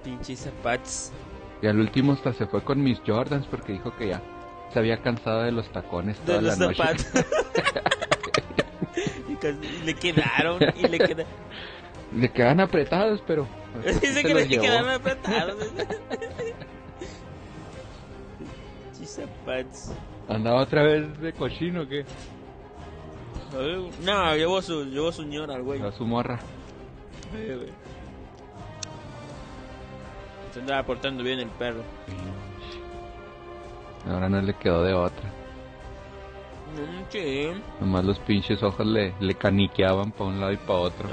Pinches zapatos. Y al último hasta se fue con mis Jordans porque dijo que ya se había cansado de los tacones toda De los la noche. zapatos. Y le quedaron. Le quedan apretados, pero... Dice que le quedaron apretados. Pinches zapatos. ¿Andaba otra vez de cochino o qué? No, llevó su ñora al güey. A su morra. Güey. Se andaba portando bien el perro. Ahora no le quedó de otra. Sí. Nomás los pinches ojos le caniqueaban para un lado y para otro.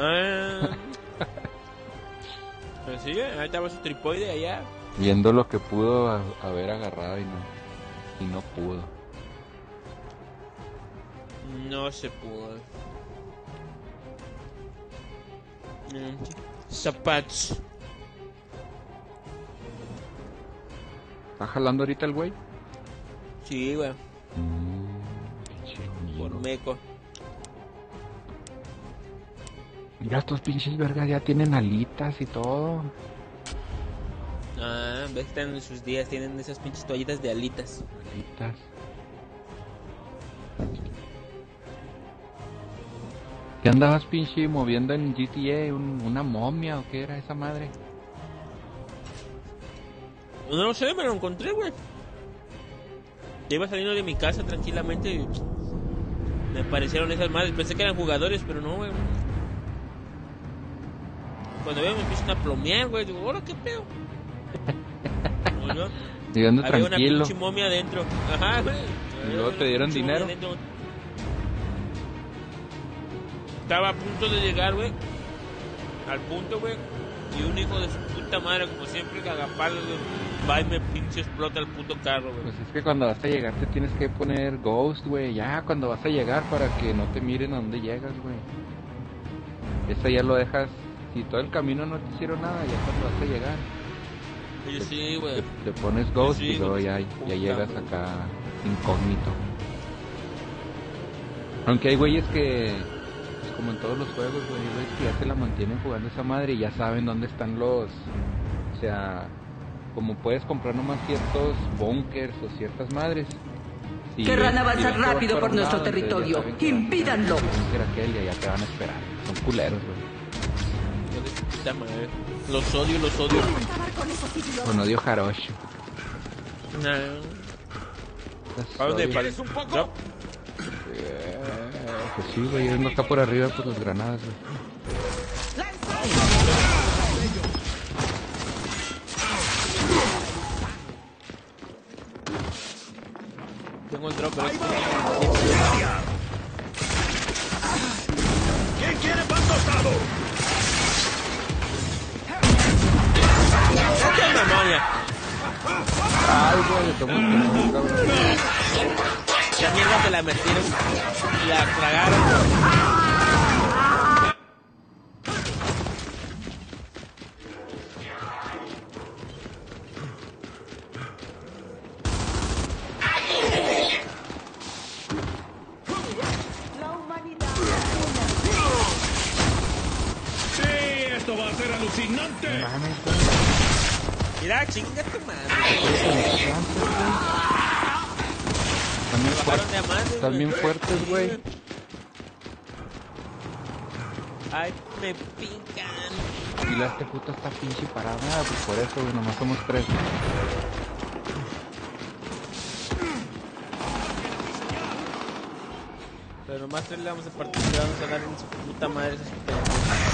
Pues sí, ahí estaba su tripoide allá. Viendo lo que pudo haber agarrado y no pudo. No se pudo. Zapatos. ¿Está jalando ahorita el güey? Sí, güey. Pinche Por amigo. meco. Mira, estos pinches vergas ya tienen alitas y todo. Ves que están en sus días, tienen esas pinches toallitas de alitas. Alitas. ¿Qué andabas pinche moviendo en GTA? ¿Una momia o qué era esa madre? No sé, me lo encontré, güey. Yo iba saliendo de mi casa tranquilamente y me aparecieron esas madres. Pensé que eran jugadores, pero no, güey. Cuando veo me empiezan a plomear, güey. Digo, hola, ¿qué pedo? No, yo, Llegando había tranquilo. una pinche momia adentro. Ajá, güey. ¿Y luego te dieron dinero? Estaba a punto de llegar, güey. Al punto, güey. Y un hijo de su puta madre, como siempre, cagapalos, güey. Va y me pinche explota el puto carro, güey. Pues es que cuando vas a llegar te tienes que poner ghost, güey. Ya cuando vas a llegar para que no te miren a dónde llegas, güey. Esa ya lo dejas. Si todo el camino no te hicieron nada, ya cuando vas a llegar Y sí, güey. te pones ghost Sí, y luego güey. ya Puta, llegas güey. acá incógnito. Aunque hay güeyes que, pues como en todos los juegos, güey, hay güeyes que ya se la mantienen jugando esa madre y ya saben dónde están los... O sea, como puedes comprar nomás ciertos bunkers o ciertas madres. Si Querrán ves- avanzar si ves que vas rápido para por un nuestro lado, entonces ya territorio. saben que vas a ¡Impídanlo! llegar al búnker aquel y allá te van a esperar. Son culeros, güey. Hijo de su puta madre. Los odio, los odio. Con odio jarocho. Nah. Los ¿A dónde odio. parece un poco? Pues sí, güey, yo vengo acá por arriba por las granadas, güey. Tengo el drop, pero ¿Quién quiere pan tostado? ¡qué memoria! Ay, güey, estamos cabrón. Esa mierda te la metieron, la tragaron. Sí, esto va a ser alucinante. Mames, güey. Mira, chinga tu madre. Están bien Bajaron de fuertes, amantes, están güey. bien fuertes, güey. Ay, me pican. Y la este puto está pinche parada, pues por eso, güey, nomás somos 3. Pero nomás tres le vamos a participar, vamos a dar en su puta madre esos pendejos.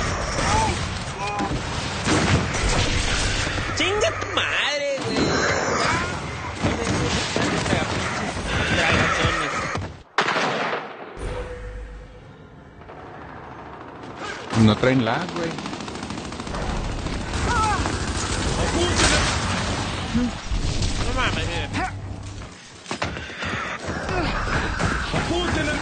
¡Chinga tu madre, güey! Tragazones. No traen lag, güey. No mames, ¡Apúntela!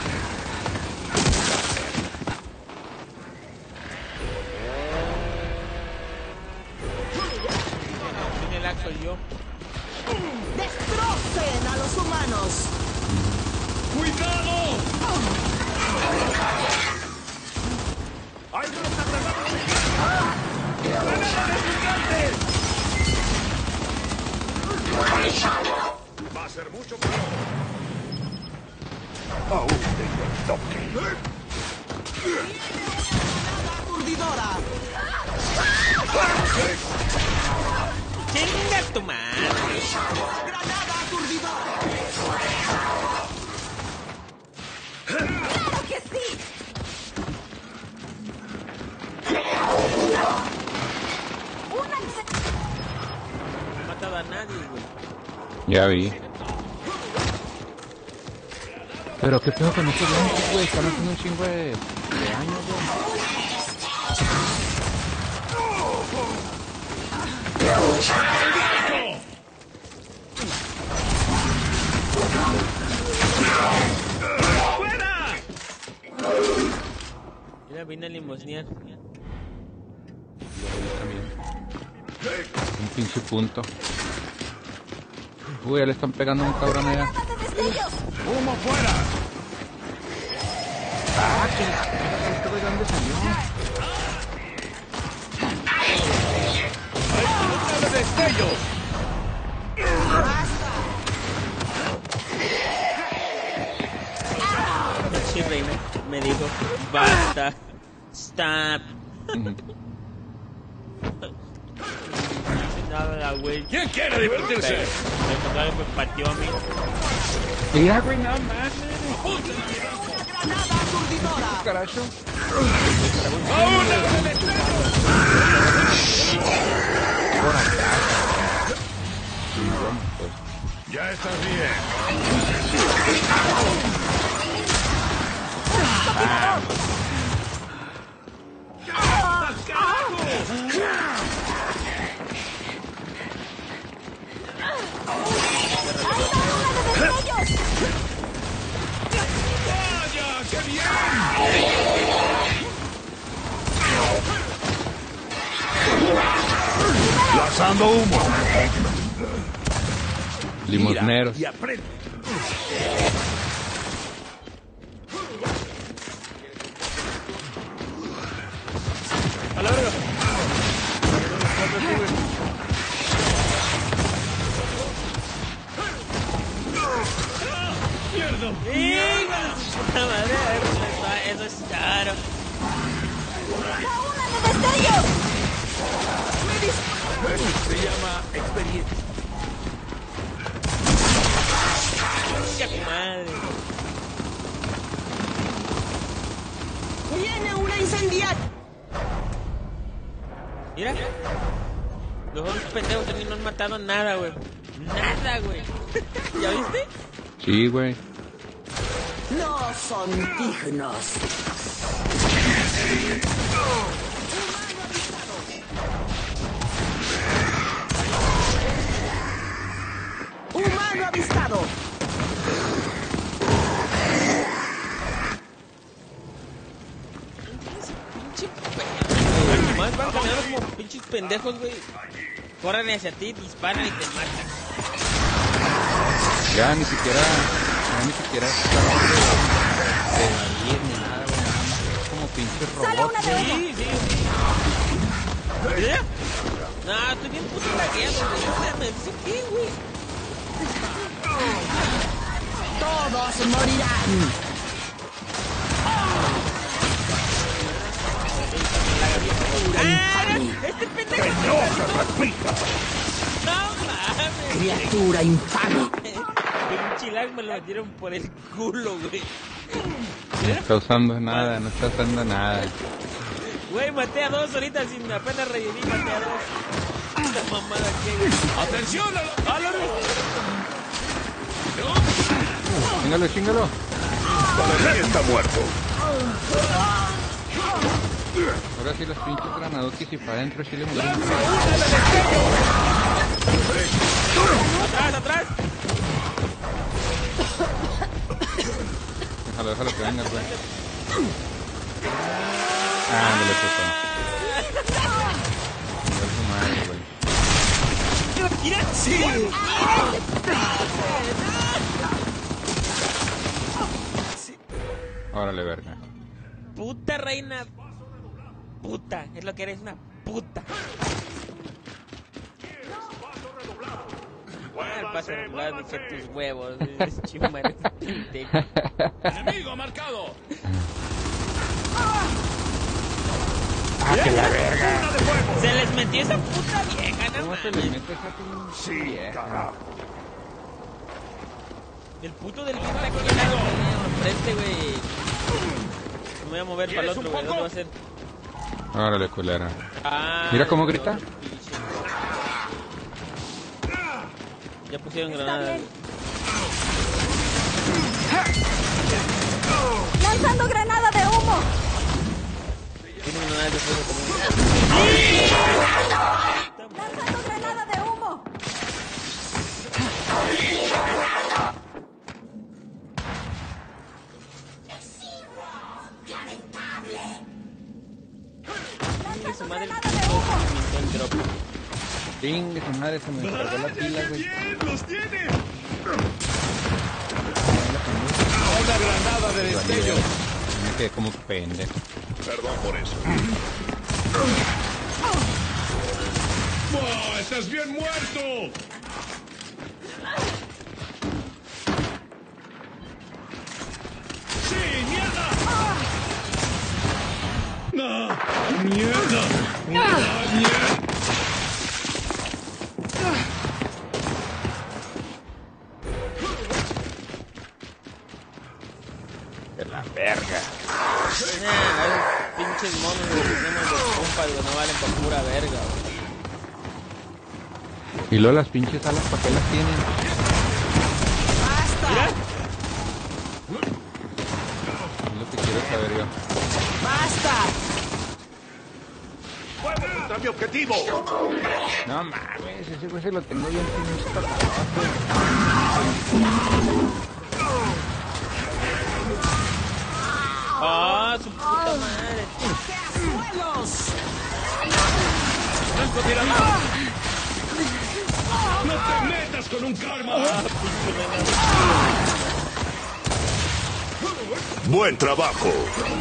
tiene lag soy yo. ¡Destrocen a los humanos! ¡Cuidado! ¡Hay unos atrapados! ¡Granada de gigantes! Va a ser mucho calor. Aún tengo el toque. ¡Aturdidora! ¡Chinga tu madre! ¡Granada aturdidora! ¡Claro que sí! No he matado a nadie, güey. Ya vi. Pero qué pedo con estos blancos, güey. Están haciendo un chingo de años, güey. Mira, vine a limosnear. Un pinche punto. Uy, ya le están pegando a un cabrón allá. ¡Humo fuera! Ah, que este güey, ¿dónde salió? ¡Hay de destellos! Sí, reina, me dijo, basta, stop. Ujú. Nada, güey. ¿Quién quiere divertirse? El cabrón me pateó a mí. Mira, güey, nada más. ¡Granada aturdidora! Carajo. Por acá. Sí, bueno, pues. Ya estás bien. ¡Vaya, qué bien! Lanzando humo. Limosneros. Y aprende. A la verga. ¡Pierdo! ¡Hijo de su puta madre! Eso es caro. Se llama experiencia. ¡Qué madre! ¡Viene una incendiaria! Mira. Los otros pendejos también no han matado nada, güey. Nada, güey. ¿Ya viste? Sí, güey. ¡No son dignos! ¡Humano avistado! Pinche perro. Nomás van caminando como pinches pendejos, güey. Corren hacia ti, disparan y te matan. Ya ni siquiera está de ir ni nada, güey. Nada más es como pinche robot, güey. Sí, sí. ¿Mira? No, estoy bien puto lagueado, güey. Me dice qué, güey. ¡Todos morirán! ¡Ah! ¡Este pendejo! ¡No mames! ¡Criatura infame! Pinche lag me lo metieron por el culo, güey. No está usando nada, no está usando nada. Güey, maté a dos ahorita sin apenas reviví, maté a dos. Esta mamada que... ¡Atención! ¡Ah, lo Chíngalo, chíngalo. Valerie está muerto. Ahora sí los pinches granadotis y para adentro sí le murieron. ¡Atrás, atrás! Déjalo que venga, güey. Ándale, puto. Chingar su madre, güey. ¡Mira! ¡Sí! Órale, verga. Puta reina. Puta, es lo que eres, una puta. El pase regular de tus huevos. Es chimba, eres pendejo. ¡Enemigo marcado! ¡Ah, que la verga! ¡Una de fuego! Se les metió esa puta vieja, no ¿Cómo se le mames. mete esa pinche Sí, vieja? carajo. El puto del guión está aquí al lado, enfrente, güey. Me voy a mover para el otro, güey. ¿Dónde va a ser? Órale, culera. Ah, Mira cómo el grita. otro pinche. Ya pusieron Está granadas. bien. ¡Lanzando granada de humo! Tienen granadas de fuego también. ¡Lanzando granada de humo! Chingue su madre. ¡Granada de humo! El drop. Chingue su madre, se me descargó la pila, güey. ¡Bien! ¡Los tiene! ¡Una granada de destello! Me quedé como pendejo. Perdón por eso. ¡Oh, estás bien muerto! ¡Sí, mierda! ¡No! ¡Mierda! ¡Ah, mierda! De la verga. Nah, esos pinches monos que tenemos de compas, güey, no valen por pura verga, güey. Y luego las pinches alas, ¿para qué las tienen? Mira. Es lo que quiero saber yo. ¡Basta! ¡Fuego contra mi objetivo! No mames, ese güey se lo tengo bien pinche tocado. Ah, su puta madre. ¡Suelos! ¡No te metas con un karma! ¡Buen trabajo!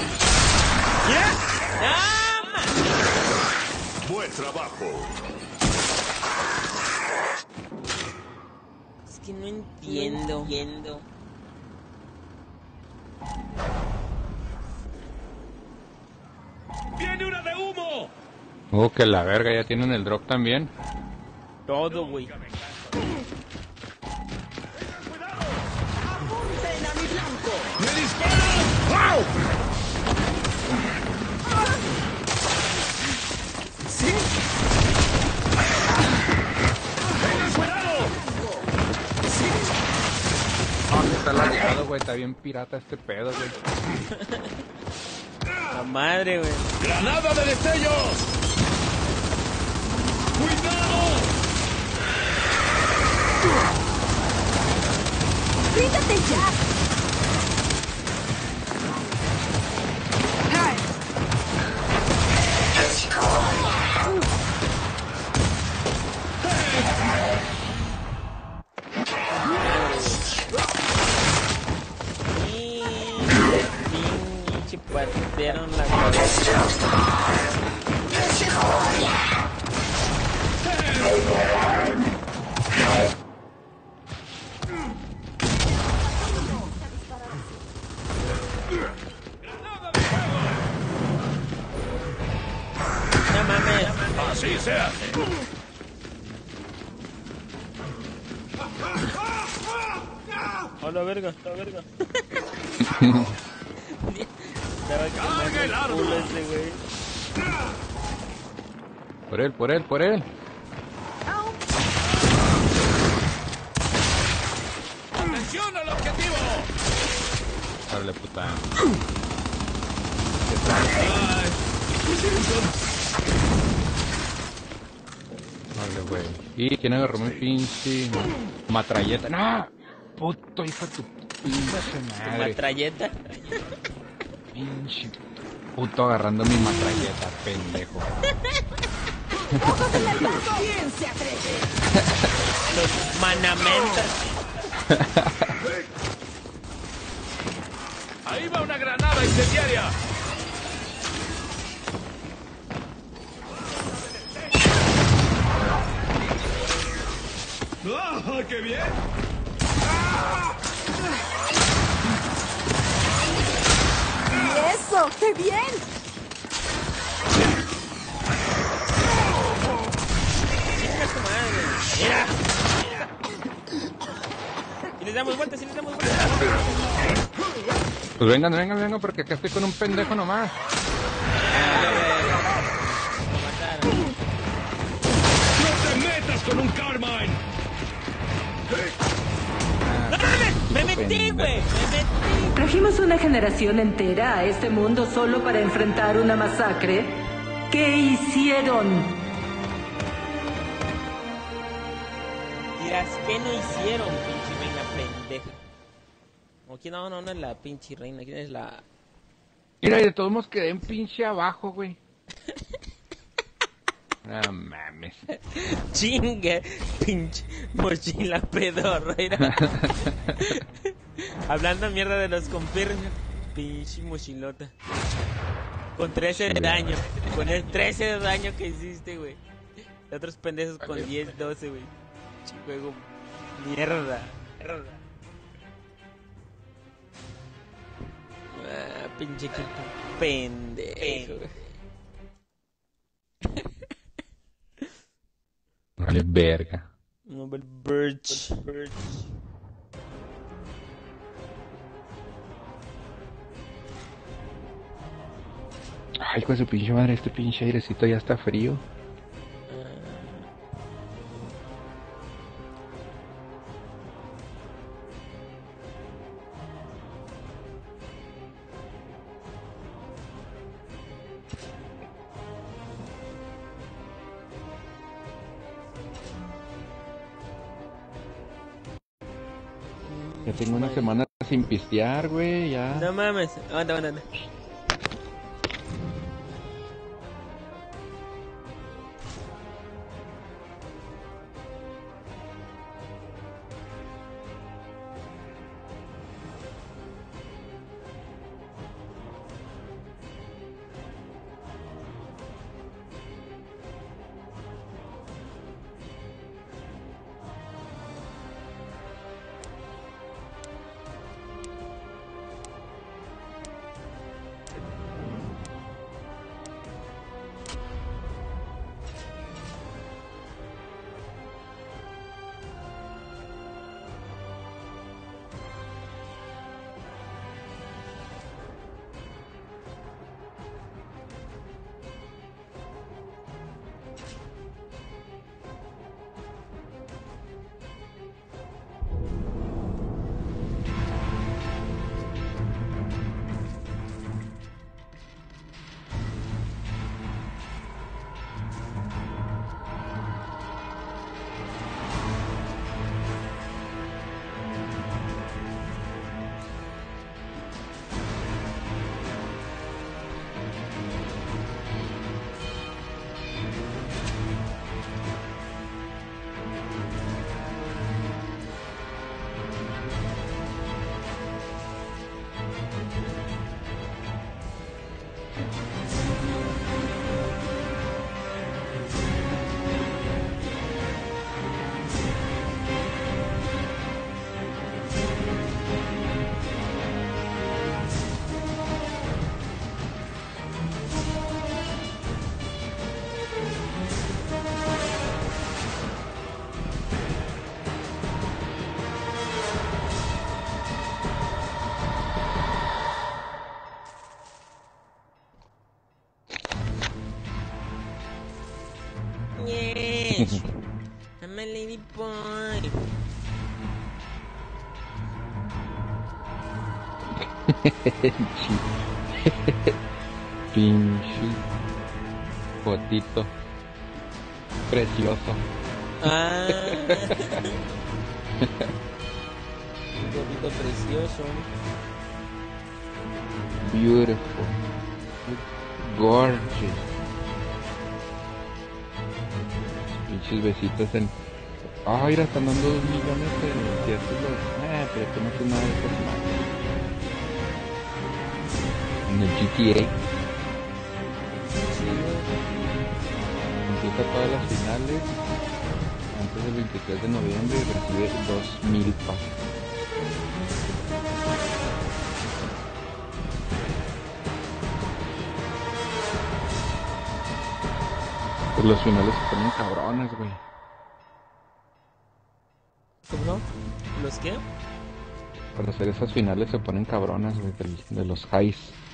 ¡Ah, man! ¡Buen trabajo! Es que no entiendo. ¡Viene una de humo! Oh, que la verga, ya tienen el drop también. Todo, güey. ¡Apunten a mi blanco! ¡Me disparan! ¿Sí? Ah, que está lagueado, güey, está bien pirata este pedo, güey. La madre, güey. ¡Granada de destellos! ¡Cuidado! ¡Quítate ya! Pinche partieron la cabeza. No mames. ¡Así se hace! A la verga, la verga. ¡Carga el arma! Culo ese, güey. Por él, por él, por él. ¡Atención al objetivo! Dale, puta. Vale, güey. ¿Y quién agarró mi pinche matralleta? ¡No! Puto hijo de tu pinche madre. Matralleta. Pinche puto agarrando mi matralleta, pendejo. ¿Quién se atreve? Los manamentas. ¡Ahí va una granada incendiaria! ¡Ah! ¡Ah, qué bien! ¡Y eso! ¡Qué bien! Chinga tu madre. Mira. Y les damos vueltas, y les damos vueltas. Pues vengan, porque acá estoy con un pendejo nomás. Lo mataron. ¡No te metas con un Carmine! ¡No mames! ¡Me metí, güey! ¡Me metí! Trajimos una generación entera a este mundo solo para enfrentar una masacre. ¿Qué hicieron? Dirás, ¿qué no hicieron, pinche reina pendeja? ¿O quién? No es la pinche reina. ¿Quién es la...? Mira, y de todos modos quedé en pinche abajo, güey. No mames. Chinga, pinche mochila pedorra. Mira. Hablando mierda de los compirros. Pinche mochilota. Con 13 de daño. Con el 13 de daño que hiciste, güey. De otros pendejos con Vale. 10, 12, güey. Juego mierda. Ah, pinche equipo pendejo. Vale, verga. Nobel Birch. Ay, con su pinche madre, este pinche airecito ya está frío. Ya tengo una semana sin pistear, güey, ya. No mames. Aguanta. Yes. I'm a lady boy. Pinche fotito precioso. Ah. Un gorrito precioso. Beautiful. Gorgeous. Pinches besitos en... Ah, mira, están dando 2 millones de ciertos los... pero que no es nada de eso. En el GTA. Empieza todas las finales antes antes del 23 de noviembre y recibe 2000 pases. Pues los finales se ponen cabrones, güey. ¿Cómo no? ¿Los qué? Para hacer esas finales se ponen cabronas, güey, de los highs.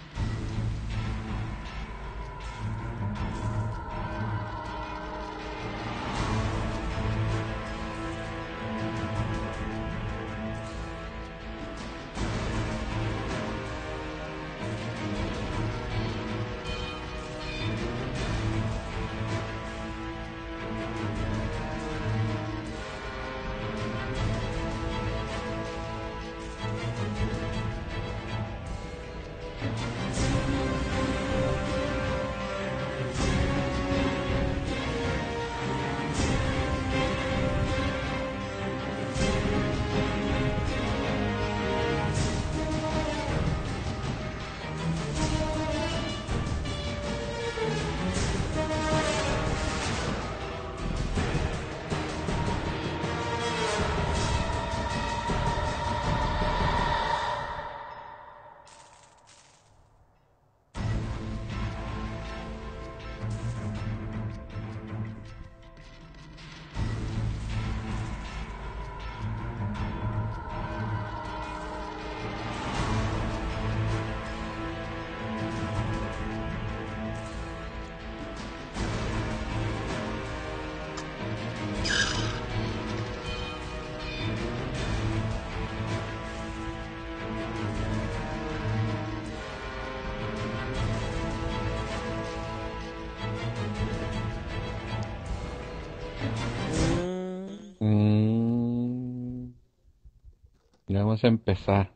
Ya vamos a empezar.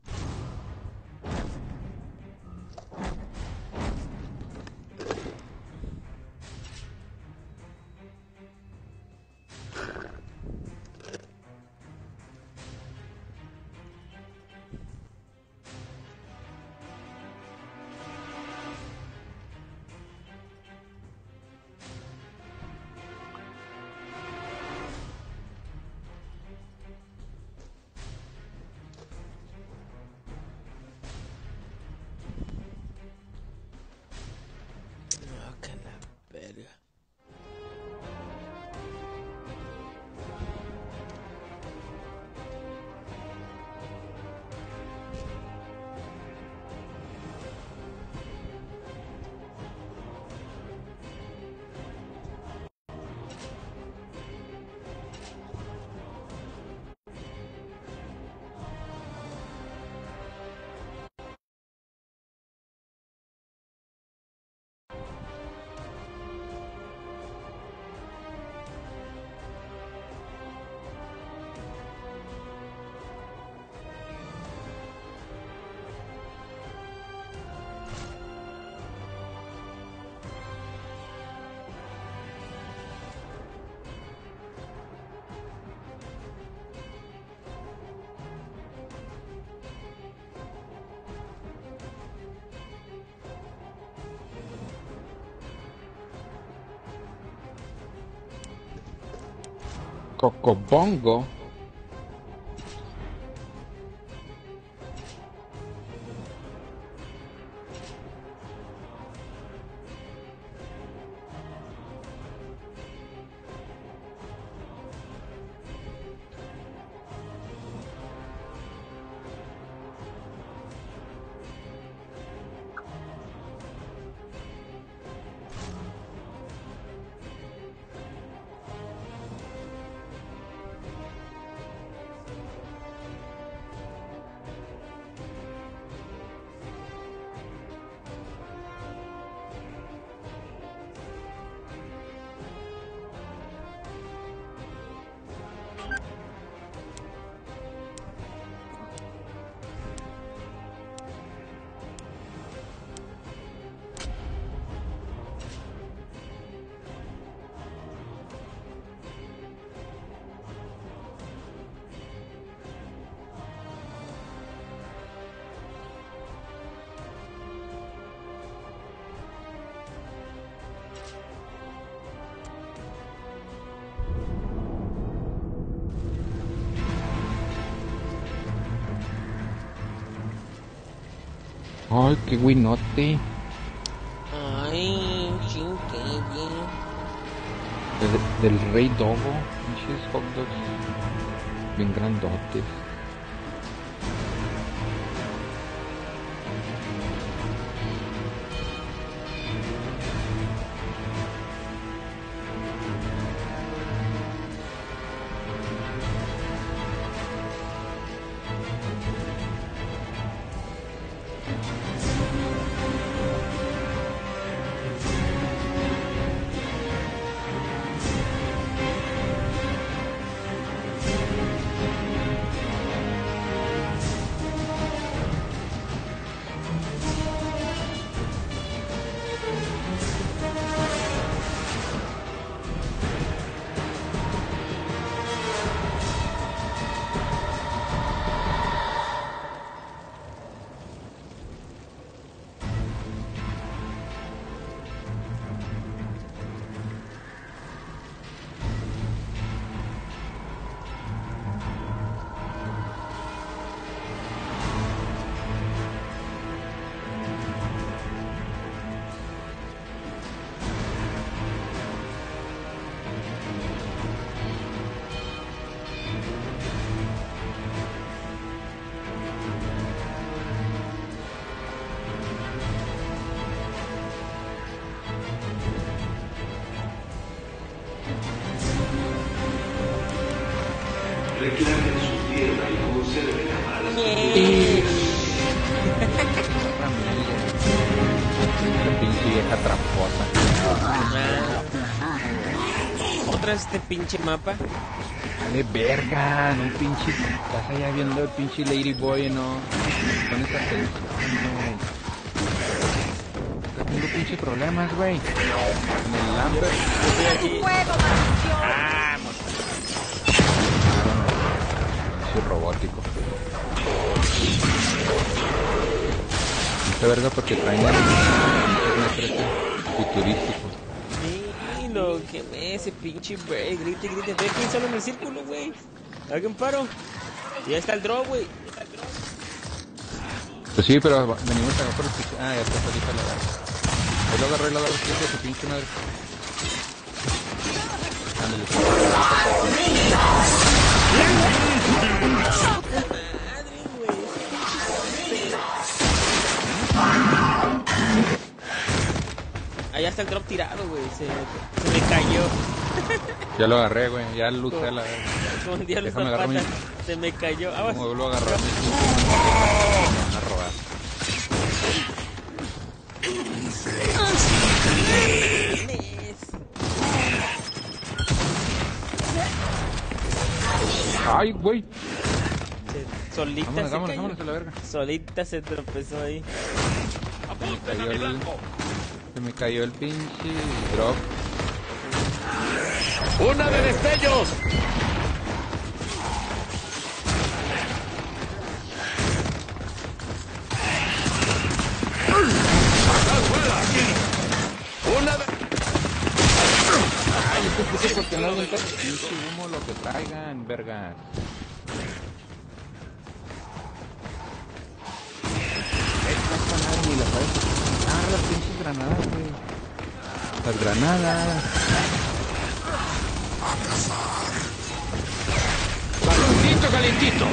Ah, que la verga. Cocobongo. Ay, qué guinote. Ay, chingue. Del Rey Dogo. Pinches hot dogs. Bien grandotes. Reclamen su tierra y conserven a las Esta pinche vieja tramposa. Otra vez este pinche mapa. Dale verga, no pinche. Estás allá viendo el pinche Ladyboy, ¿no? Con esta atención, güey. Estás teniendo pinche problemas, güey. En el Lambert. ¡Fuego, maldición! Vamos. Pinche robótico. Esta verga porque traen el pinche futurístico. Sí, lo que me ese pinche break. Grite. Estoy aquí solo en el círculo, güey. Alguien paro. Ya está el drop, güey. Pues sí, pero venimos acá por el pinche. Ah, ya está solita la verga. Ahí lo agarré, de su pinche madre. Ándale. Madre, güey. Allá está el drop tirado, güey. Se me cayó. Ya lo agarré, güey. Ya lo usé a la verga. Con día los Déjame agarrar mi. zapatas. Se me cayó. Ah, Como vuelvo a agarrar mi pinche. Me van a robar. Ay, güey. Solita Vámonos a la verga. Solita se tropezó ahí. Se me cayó el pinche drop. ¡Una de destellos! ¡Una de... Ay, este puto porque no aguanta el pinche humo lo que traigan, vergas. Ni las sabes. Ah, las pinches granadas, güey. Las granadas. ¡Calentito, calentito!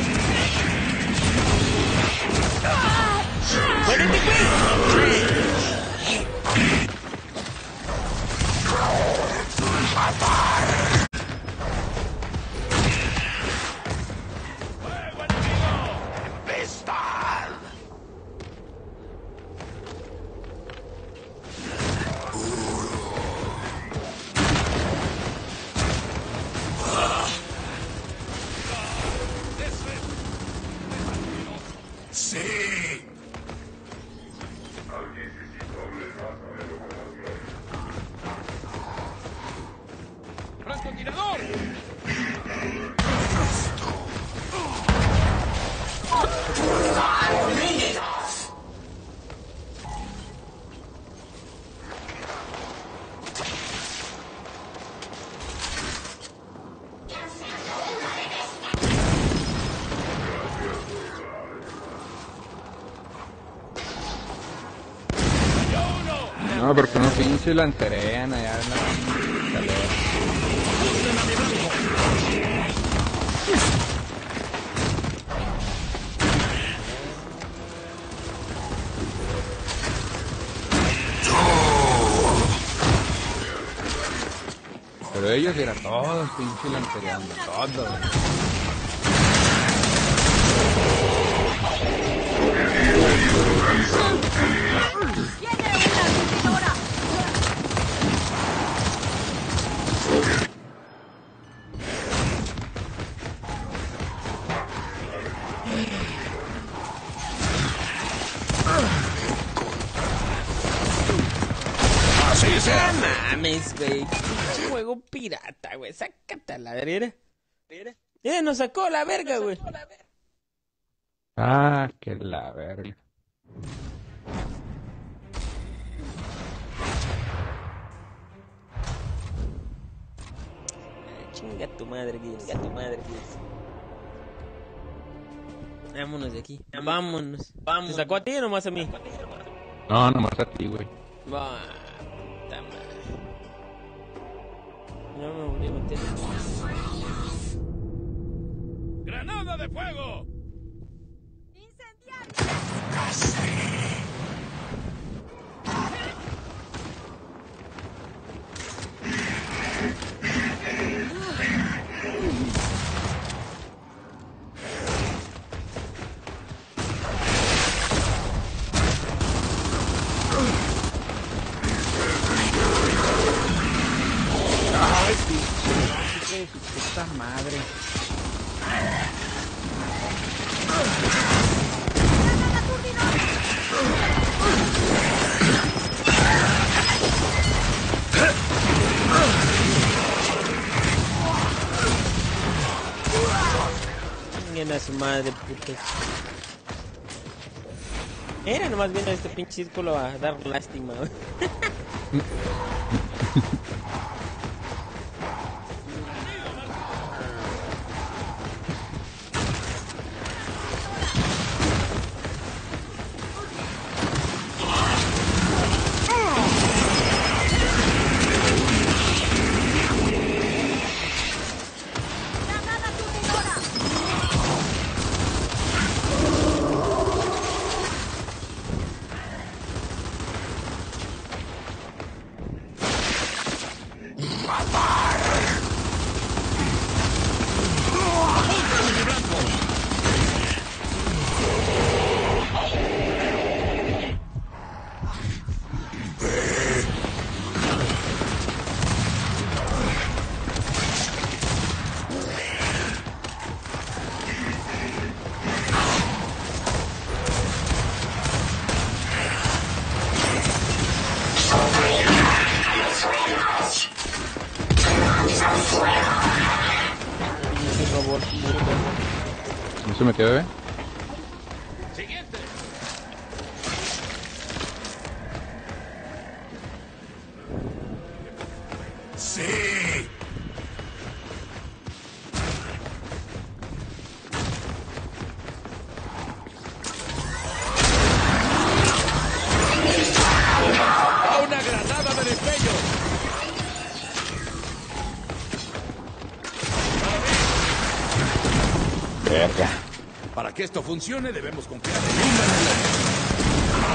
No, porque no pinche lancerean allá en la escalera. Pero ellos eran todos pinche lancereando, todos. ¡Tiene una surtidora! Así será. No mames, güey. Pinche juego pirata, güey. Sácate a la verga. Nos sacó la verga, güey. Ah, que la verga. Chinga tu madre, Gears. Vámonos de aquí. Vámonos. ¿Te sacó a ti o nomás a mí? No, nomás a ti, güey. Va, puta madre. No me volví a meter. ¡Granada de fuego! Ay, pinche, su puta madre. Chinguen a su madre, putos. Era nomás viendo este pinche círculo a dar lástima, güey. ¿No se metió, bebé? ¡Siguiente! Sí. ¡Una granada de destello! Verga. Para que esto funcione debemos confiar en un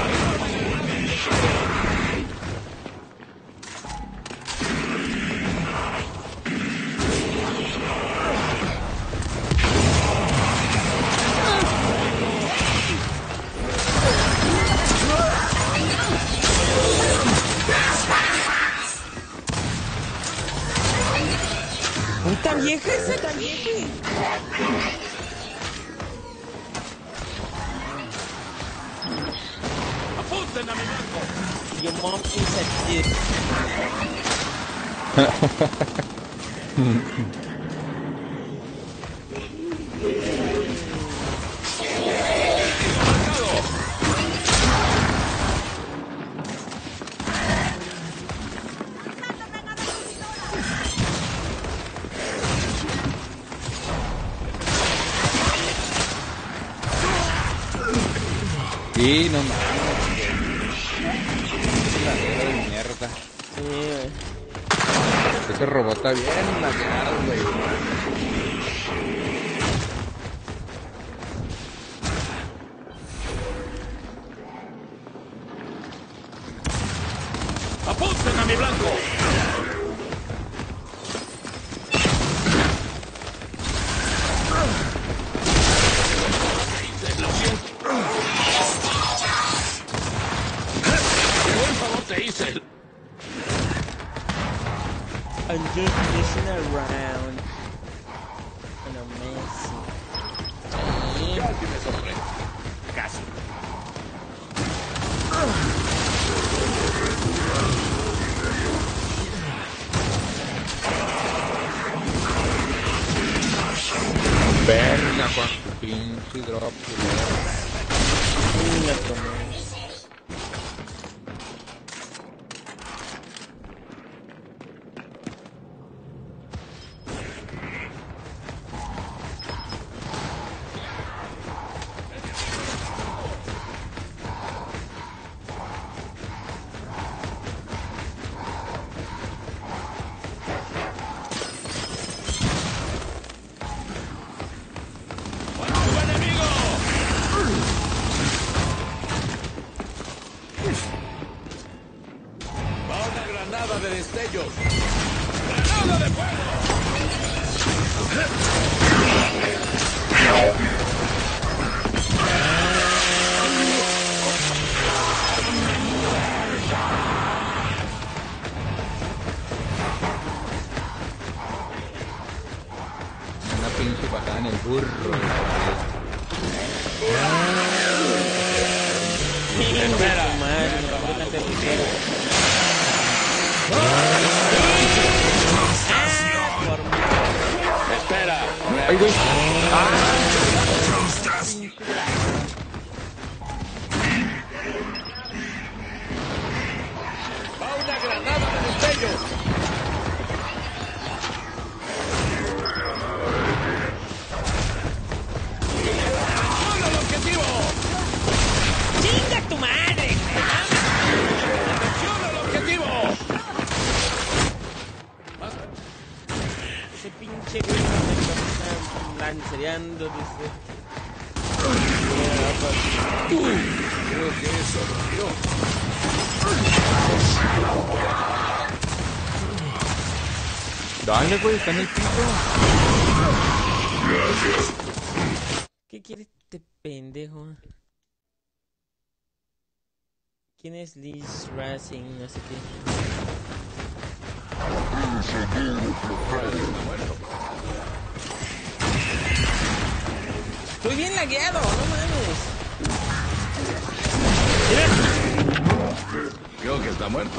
Puta vieja esa también, güey. ¡Apunten a mi blanco! Your mom is a dick. Sí, no mames. Sí, güey. Ese robot está bien lagueado, güey. ¡Apunten a mi blanco! Lo siento. ¡Qué buen favor te hice! I'm just messing around. And I'm messing. Sí. Casi me sorprende. Casi. Verga, con tu pinche drop, culero. Chinga tu madre. Granada de destellos. ¡Granada de fuego! Una pinche patada en el burro. Espera. Madre, me va a hacer primero. Espera. Ay, güey. Va una granada de destellos. ¡Solo el objetivo! ¡Chinga tu madre! ¡Atención al objetivo! Ese pinche güey me está lancereando desde... Creo que eso lo tiró. Dale, güey, está en el piso. ¿Qué quiere este pendejo? ¿Quién es Liz Racing? No sé qué. Estoy bien lagueado, no mames. Creo que está muerto.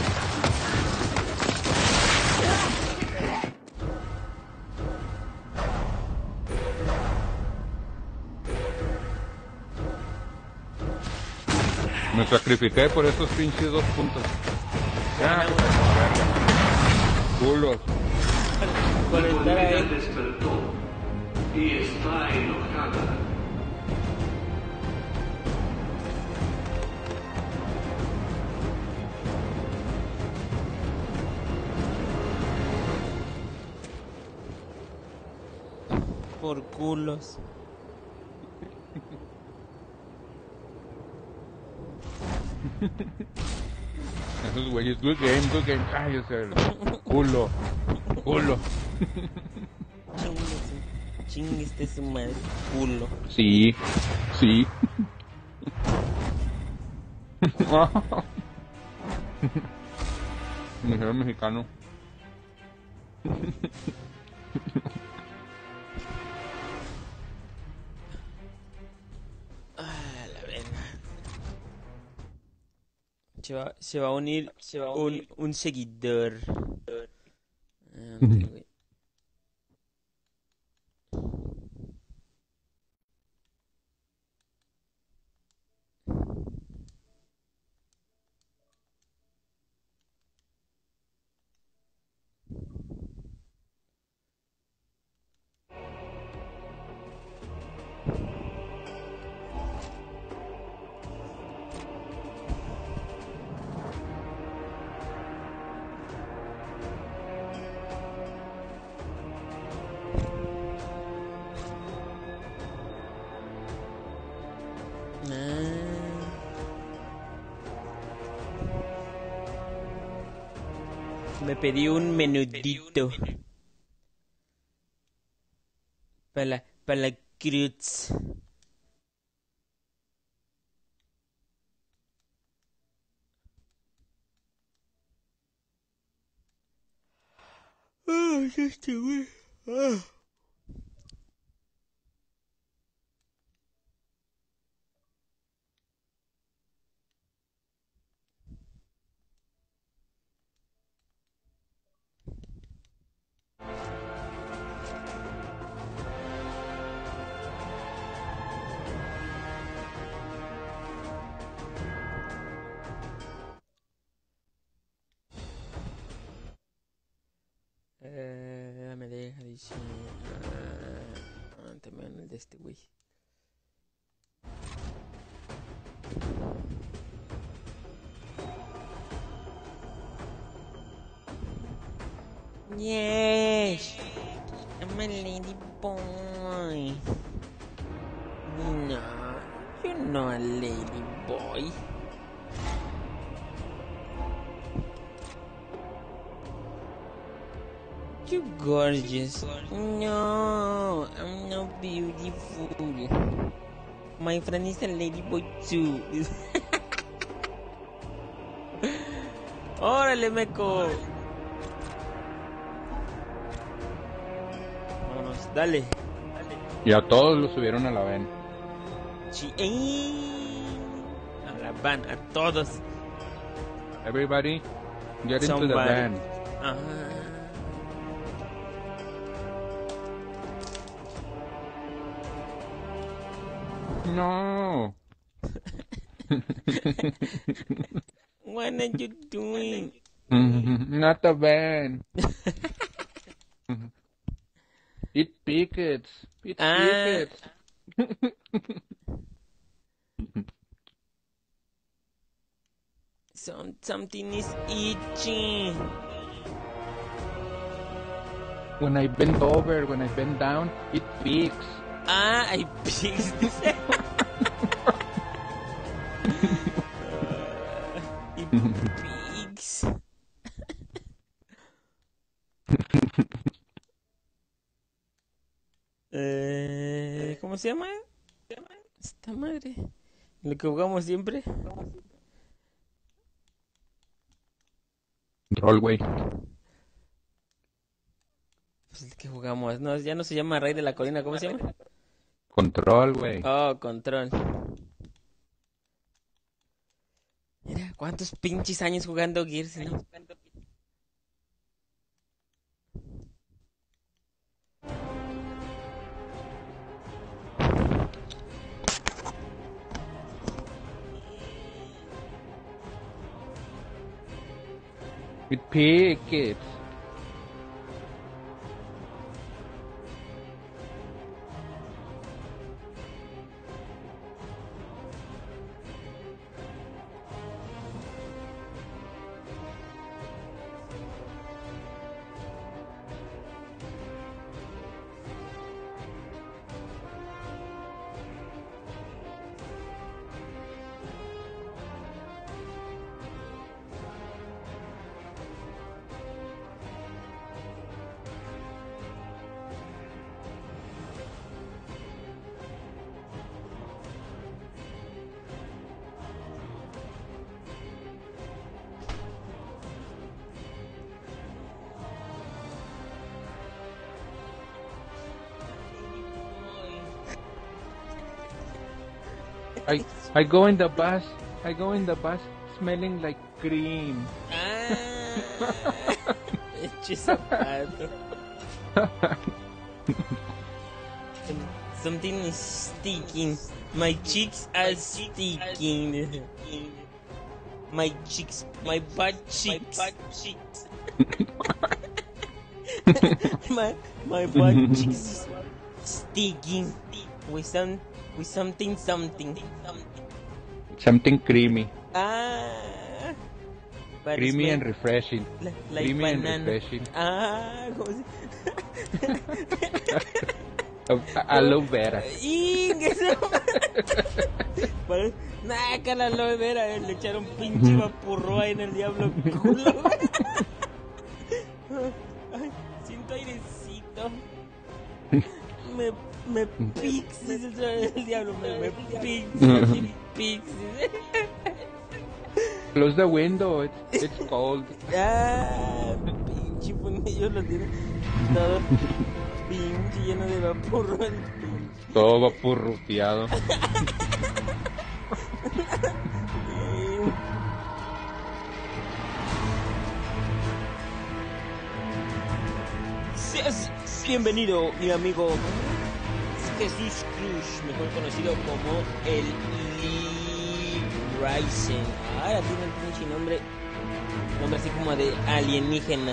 Me sacrifiqué por esos pinches 2 puntos. Ya, culos. Por estar Olvida ahí. despertó y está enojada. Por culos. Esos güeyes, good game. Ay, o sea, culo. Chingue este su madre. Culo. Sí. Mejor mexicano. Ah, la verga. Se va a unir un seguidor. Güey. Me pedí un menudito. Para la cruz. Este güey. Me deja decir. También el de este güey. Yes, I'm a lady boy. No, you're not a lady boy. You're gorgeous. No, I'm not beautiful. My friend is a lady boy too. Órale, meco. Vámonos, dale. Y a todos los subieron a la van. A la van, a todos. Everybody, get into the van. No. What are you doing? Not the van. Eat pickets. Eat pickets. Something is itching. When I bend over, when I bend down, it peaks. I pigs. It pigs. ¿Cómo se llama? Esta madre. Lo que jugamos siempre. Control, güey. Pues el que jugamos. No, ya no se llama Rey de la Colina. ¿Cómo se llama? Control, güey. Oh, Control. Mira, cuántos pinches años jugando Gears, ¿no? With pickets. I go in the bus. I go in the bus smelling like cream. Eche zapato. Something is sticking. My cheeks are sticking. My cheeks, my butt cheeks. my butt cheeks sticking with something. Something creamy. Creamy and refreshing. Like creamy banana. and refreshing. ¿Cómo se? Aloe vera. Naca la aloe vera, le echaron pinche vapurroa en el diablo culo. Me pixies otra vez el diablo. Me pixies. Pixies. Close the window, it's cold. Ah, pinche funillo lo tiene todo pinche lleno de vapor. Todo vapurruteado. Bienvenido, mi amigo Jesús Cruz, mejor conocido como el Lee Rising. Ahora tiene un pinche nombre así como de alienígena.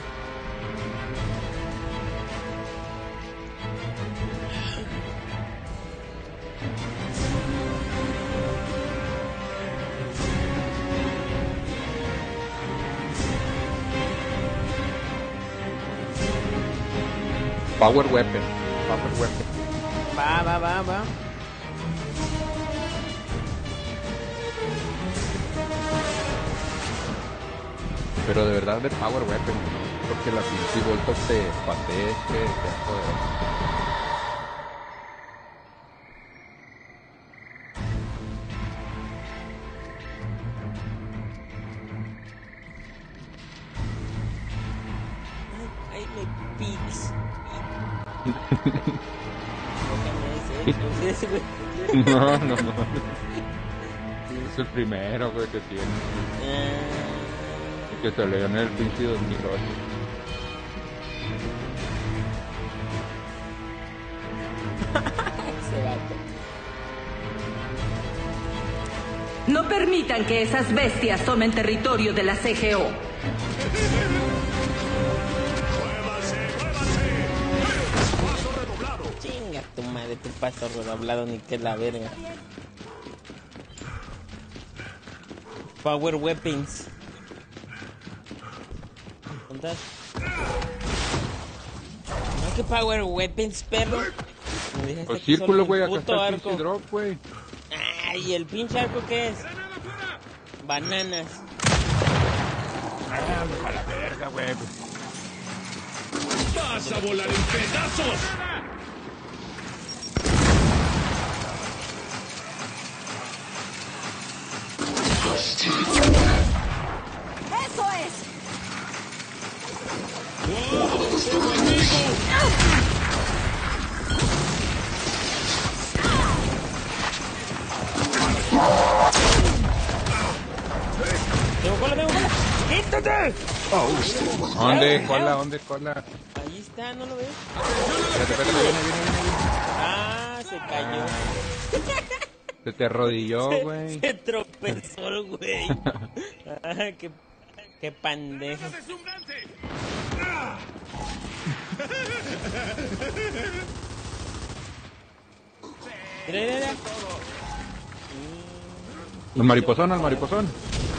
Power weapon. Va. Pero de verdad de power weapon, ¿no? Porque la pinche Voltox te pasee, te joder. Ay, me pics. No. Es el primero, güey, que tiene. Que se le en el pinche 2008. No permitan que esas bestias tomen territorio de la CGO. Chinga tu madre, tu paso redoblado, ni que la verga. Power weapons. ¿Cuántas? No, que power weapons, perro. Pues círculo, güey, acá está el pinche drop, güey. Ay, ¿el pinche arco qué es? Bananas. A la verga, güey. ¡Vas a volar en pedazos! ¡Eso es! Tengo cola. ¡Quítate! ¿Dónde? Cola. Ahí está, ¿no lo ves? Espérate, viene. Ah, se cayó. Se te arrodilló, güey. Se tropezó el güey. Ah, qué pendejo. Mira. Al mariposón.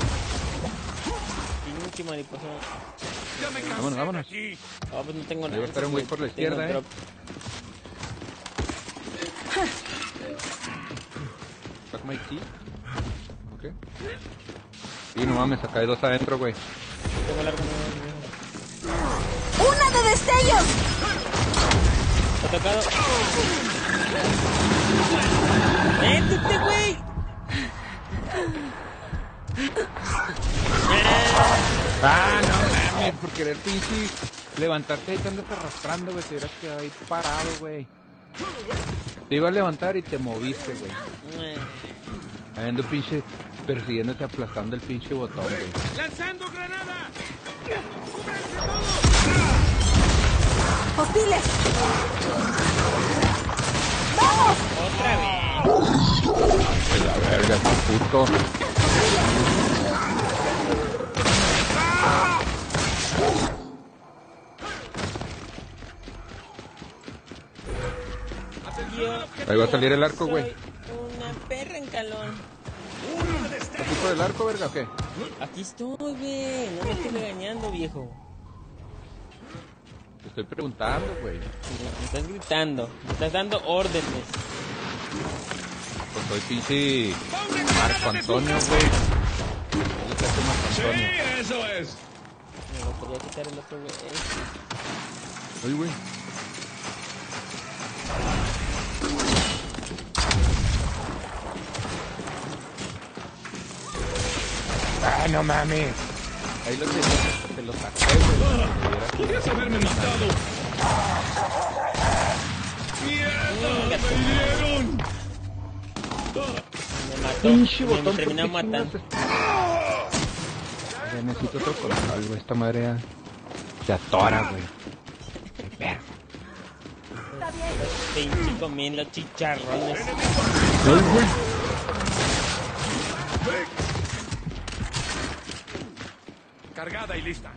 Pinche mariposón. Vámonos. Oh, pues no tengo nada. Debe estar un güey por la izquierda, drop. Fuck my key. Ok. Sí, no mames, acá hay dos adentro, güey. Tengo el arco. ¡Una de destellos! ¿Te ha tocado? ¡Métete, güey! No mames, por querer pinche levantarte y te andas arrastrando, güey. Te hubieras quedado ahí parado, güey. Te iba a levantar y te moviste, güey. Ando pinche persiguiéndote, aplastando el pinche botón, güey. ¡Lanzando granada! ¡Hostiles! ¡Vamos! ¡Otra vez! La verga, ese puto. Ahí va a salir el arco, güey. Una perra en calón. ¿Aquí por el arco, verga, o qué? Aquí estoy, güey. No me estoy regañando, viejo. Te estoy preguntando, güey. Me estás gritando. Me estás dando órdenes. Pues soy pinche Marco Antonio, güey. ¡Sí, eso es! Me gustaría quitar el otro, güey. Ay, güey. Ah, no mames. Ahí lo tenía, te lo saqué, güey. ¡Podrías haberme matado! ¡Mierda! ¡Me hirieron! Me mató. Pinche Me botón, terminó ¿por qué matando. Ya necesito otro control, güey. Esta madre ya se atora, güey. Qué perro. Pinche comiendo chicharrones. Ay, güey. Cargada y lista.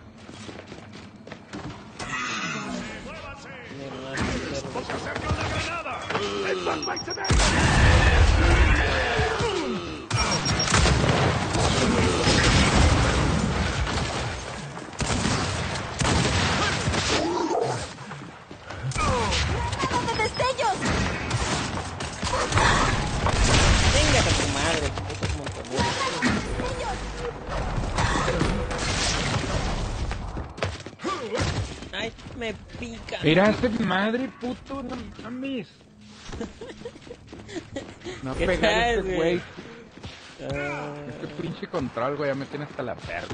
¡Granada de destellos! Venga a tu madre. Eso es montonero. Ay, me pica. Mira ese madre, puto, no mames. No ¿Qué pegar a tal, este güey. Ah, Este pinche control, güey, ya me tiene hasta la verga.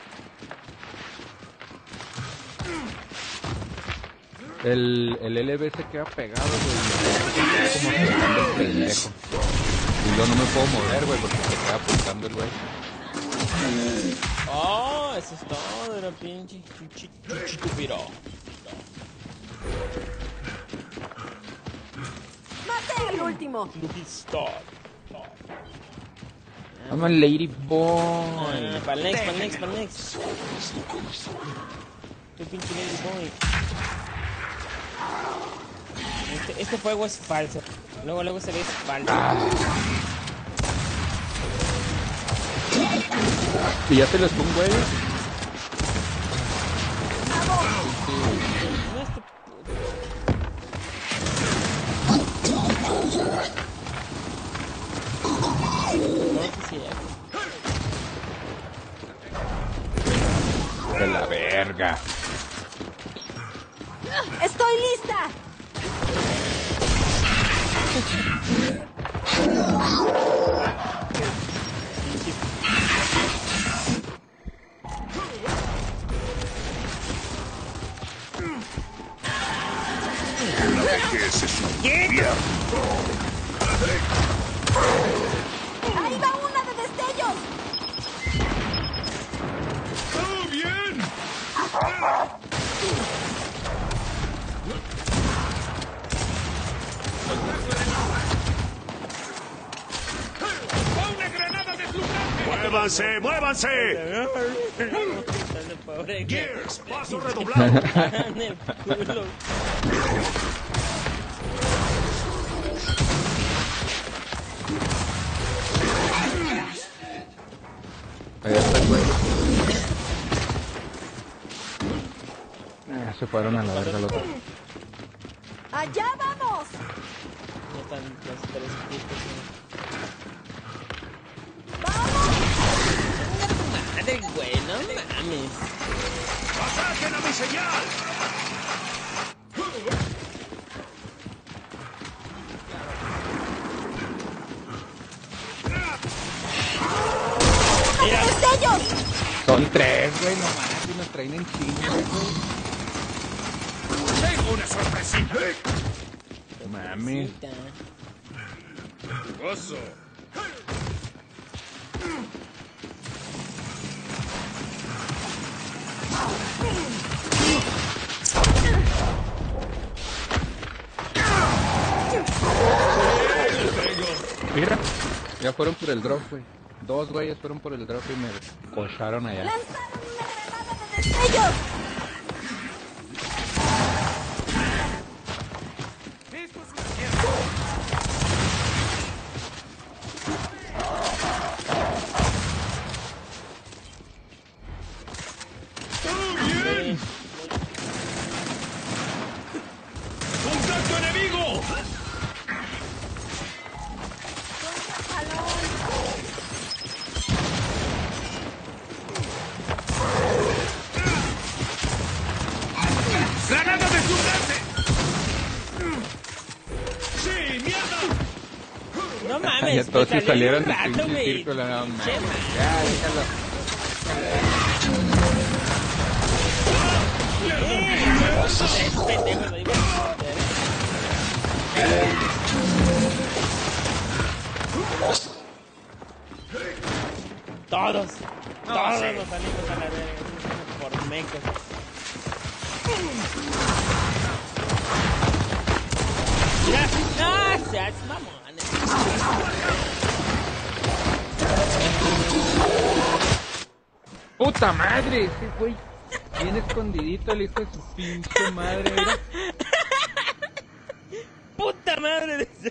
El LB se queda pegado, güey. Como apuntando el pendejo. Y yo no me puedo mover, güey, porque se queda apuntando el güey. Oh, eso es todo, era pinche chuchito piro. ¡Mate al último! Lucky Star. I'm a lady boy. Ah, para el next. Tu pinche lady boy. Este fuego es falso. Luego se ve es falso. ¿Y ya te los pongo, güey? No, este no quisiera. De la verga. ¡Estoy lista! ¿Qué es eso? ¡Mierda! ¡Ahí va una de destellos! ¡Todo bien! ¡Una granada deslumbrante! ¡Muévanse, muévanse! Pobre Gears, paso redoblado. en el culo. Allá está el güey. Se fueron a la verga los otros. ¡Allá vamos! Ya están los tres putos. Venga tu madre, güey, no mames. ¡Ataquen a mi señal! ¡Destellos! Son tres, güey, no mames, y nos traen en chinga, güey. ¡Tengo una sorpresita! No mames. ¡Oso! Mira, ya fueron por el drop, güey. Dos güeyes fueron por el drop y me cocharon allá. ¡Lanzaron una granada de destellos! ¡Todo bien! ¡Contacto enemigo! ¡Granada deslumbrante! ¡Sí, No mames, Ya todos se salieron un del rato, pinche güey. círculo, no mames. Che, madre. Ya, déjalo. Pendejos ahí, güey. Todos nos salimos a la verga por mecos. Mira, no seas mamón. ¡Puta madre! Ese güey bien escondidito, el hijo de su pinche madre, mira. Puta madre de ese.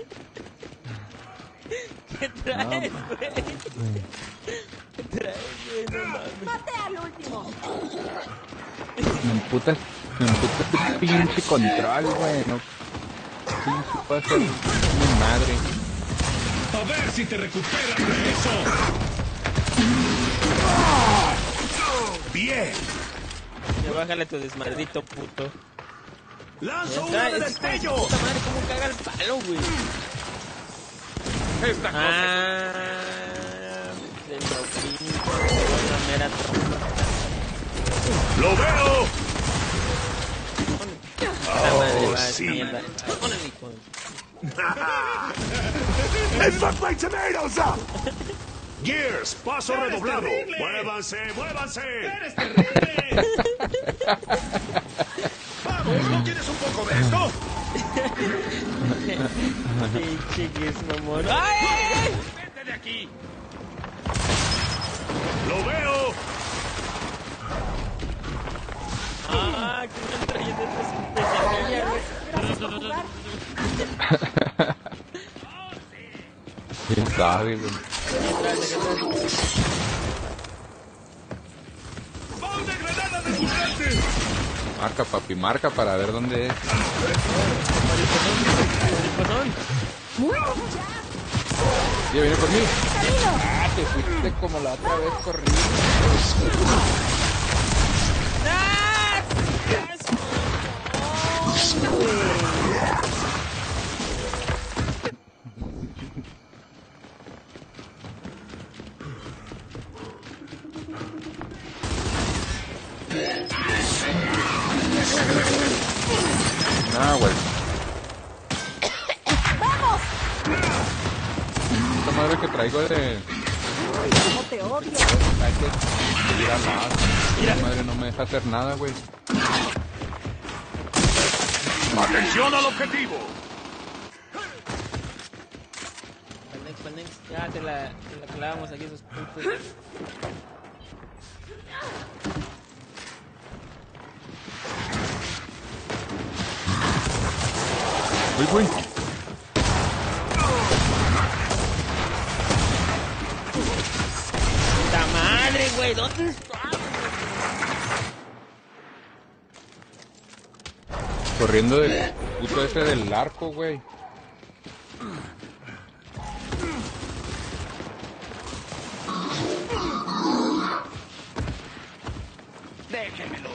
¿Qué traes, güey? ¿Qué traes, güey? No mames. Mate al último. Me emputas tu pinche control, güey. No pinche pasa mi madre. A ver si te recuperas de eso. Bien. Ya bájale tu desmadrito, puto. Lanzo Ya una de está, destello. puta madre, cómo caga el palo, güey. Esta cosa. De lo pinche, una mera trompa. Lo veo. Puta madre, va, sí. mierda. Órale, hijo. Fuck my tomatoes up. Gears, paso ¡Eres redoblado. terrible! Muévanse, muévanse. ¡Eres terrible! Vamos, ¿no quieres un poco de esto? Pinche que es mamón. ¡Ay! Vete de aquí. Lo veo. ¡Ah! Que están trayendo estas especialillas, güey. ¿Quién sabe, güey? ¡Va una granada de gigante! Marca, papi, marca para ver dónde es. ¿Ya viene por mí? Ah, te fuiste como la otra vez corriendo. Ah, güey. ¡Vamos! Esta madre que traigo de... ¿Cómo te odio? Hay que ir al lado. Esta madre no me deja hacer nada, güey. ¡Atención al objetivo! Next. Ya te la clavamos aquí esos putos. Uy, güey. ¡Puta madre, güey! ¿Dónde está? Corriendo del puto ese del arco, güey. Déjenmelo.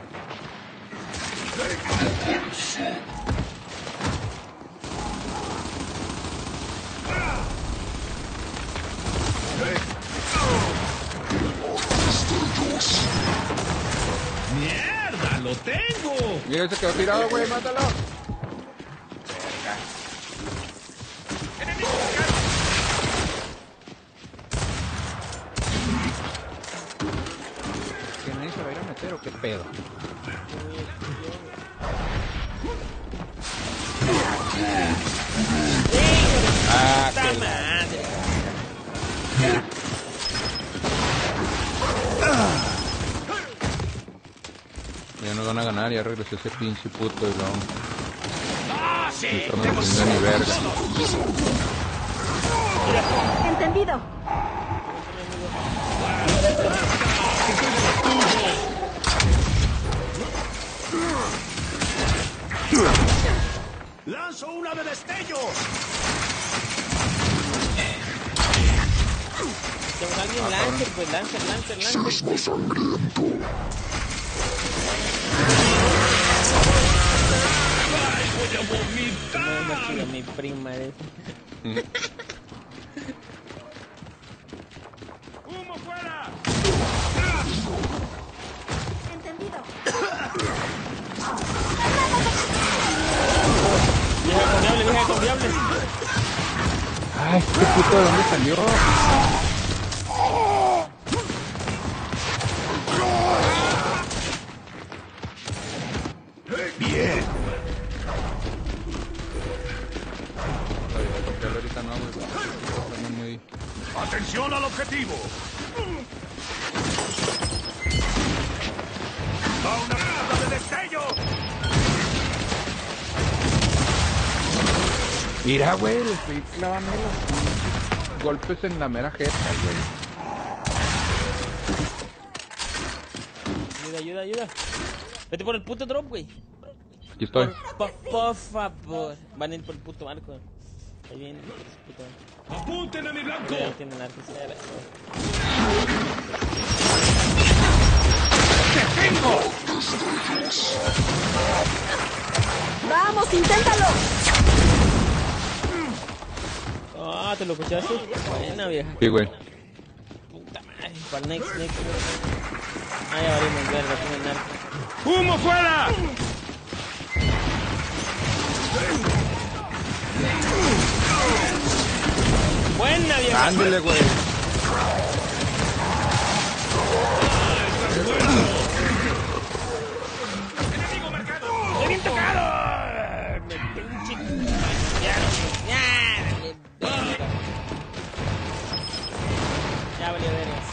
¡Mierda! ¡Lo tengo! Mira, ese quedó tirado, güey, mátalo. ¿Que nadie se va a ir a meter o qué pedo? Ah, ¡Puta que la... madre! Ya nos van a ganar, ya regresó ese pinche puto y luego... ¡Ah, sí! No estamos haciendo ni verga. Entendido. ¡Lanzo una de destellos! Con alguien Lancer, pues Lancer. ¡Ay, voy a vomitar! No, mi prima, Ay, este puto de dónde salió. Bien. Ahorita no, güey. Están muy... Atención al objetivo. ¡Da una punta de destello! Mira, güey, le estoy clavando los golpes en la mera jeta, güey. Ayuda. Vete por el puto drop, güey. Aquí estoy. Por favor. Van a ir por el puto arco. Ahí viene. ¡Apunten a mi blanco! Ya tienen arco. ¡Vamos, inténtalo! Ah, ¿te lo escuchaste? Buena, vieja. Sí, güey. Puta madre. Para el next. Ah, ya valimos verga, tienen arco. ¡Humo fuera! Buena, vieja. Ándale, güey. ¡Estoy bien tocado! Me pinche... Ya valió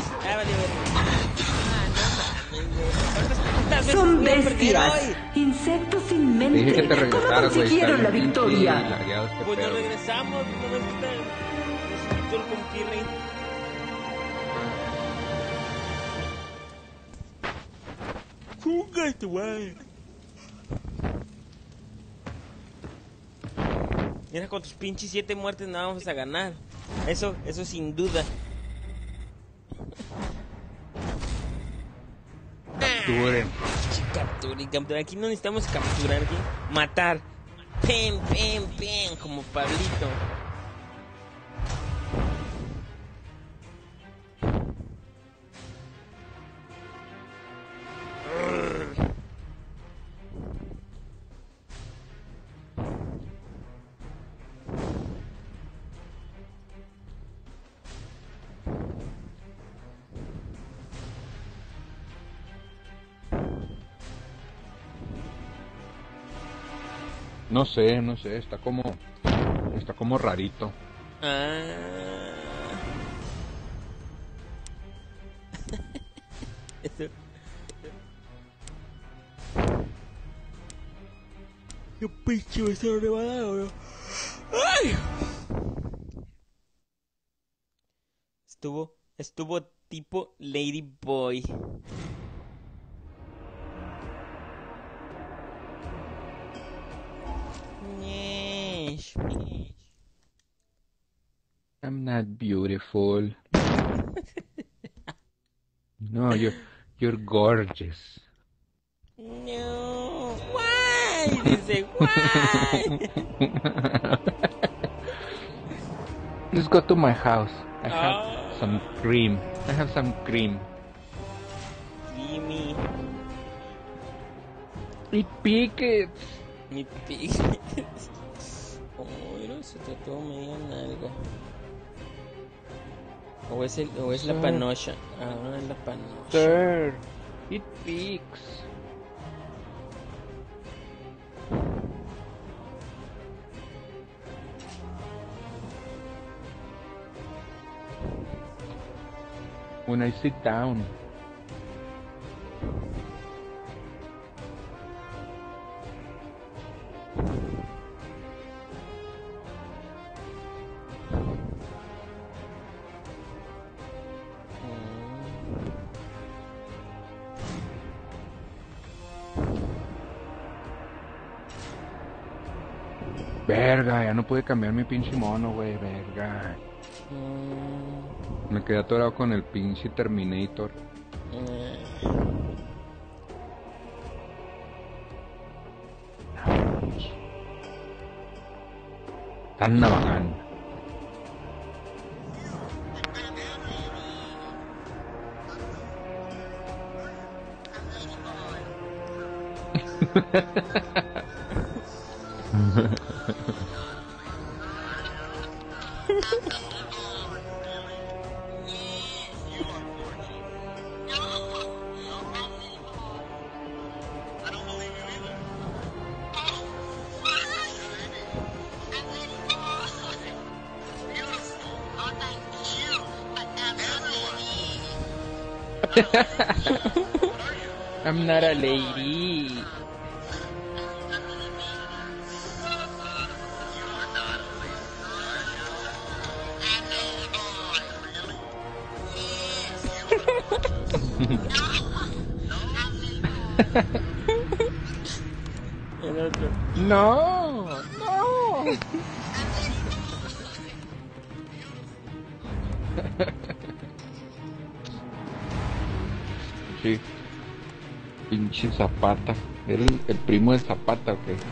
vergas. Son bestias, insectos sin Te dije que mente. te ¿Cómo regresaras, güey. consiguieron la victoria? Pues nos regresamos, no me gusta el compirre. Júgate, güey. Mira, con tus pinches 7 muertes no vamos a ganar. Eso sin duda. Capturen. Captura. Aquí no necesitamos capturar, aquí. Matar. Pen, como Pablito. No sé, está como rarito. Qué pinche me está rebadado, bro. ¡Ay! Estuvo tipo Lady Boy. I'm not beautiful. No, you're gorgeous. No. Why? Dice, why? Let's go to my house. I have some cream. Creamy. Eat pickets. Mi pig. Oh, mira, se trató medio en algo. O es la panocha. Ah, es la panocha. Sir, eat pigs. When I sit down. Verga, ya no pude cambiar mi pinche mono, güey, verga. Me quedé atorado con el pinche Terminator. Tan navagando. I'm not a lady. El otro. No, no. Sí. Pinche Zapata. ¿Era el primo de Zapata o qué?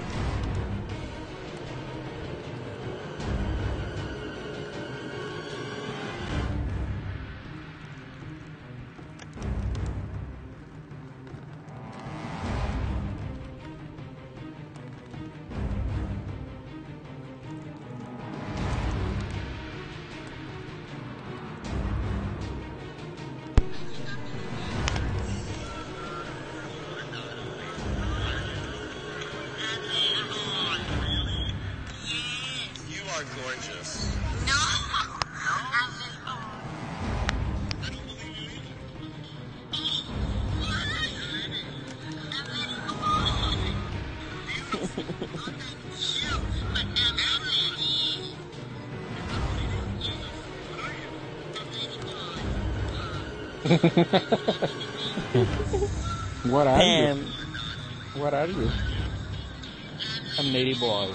What are you? What are you? A lady boy.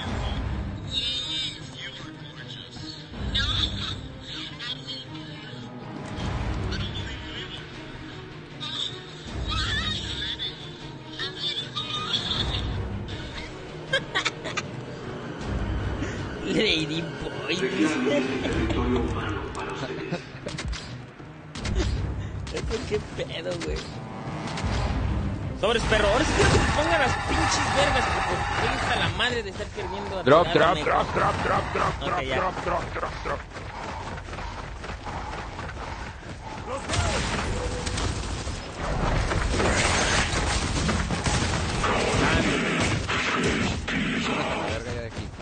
Lady Boy. Territorio humano para ustedes. Eso qué pedo, güey. Sobres, perro. Ahora sí quiero que te pongan las pinches vergas, porque estoy hasta la madre de estar queriendo a Drop. Ok, ya. Drop. La verga ya de aquí.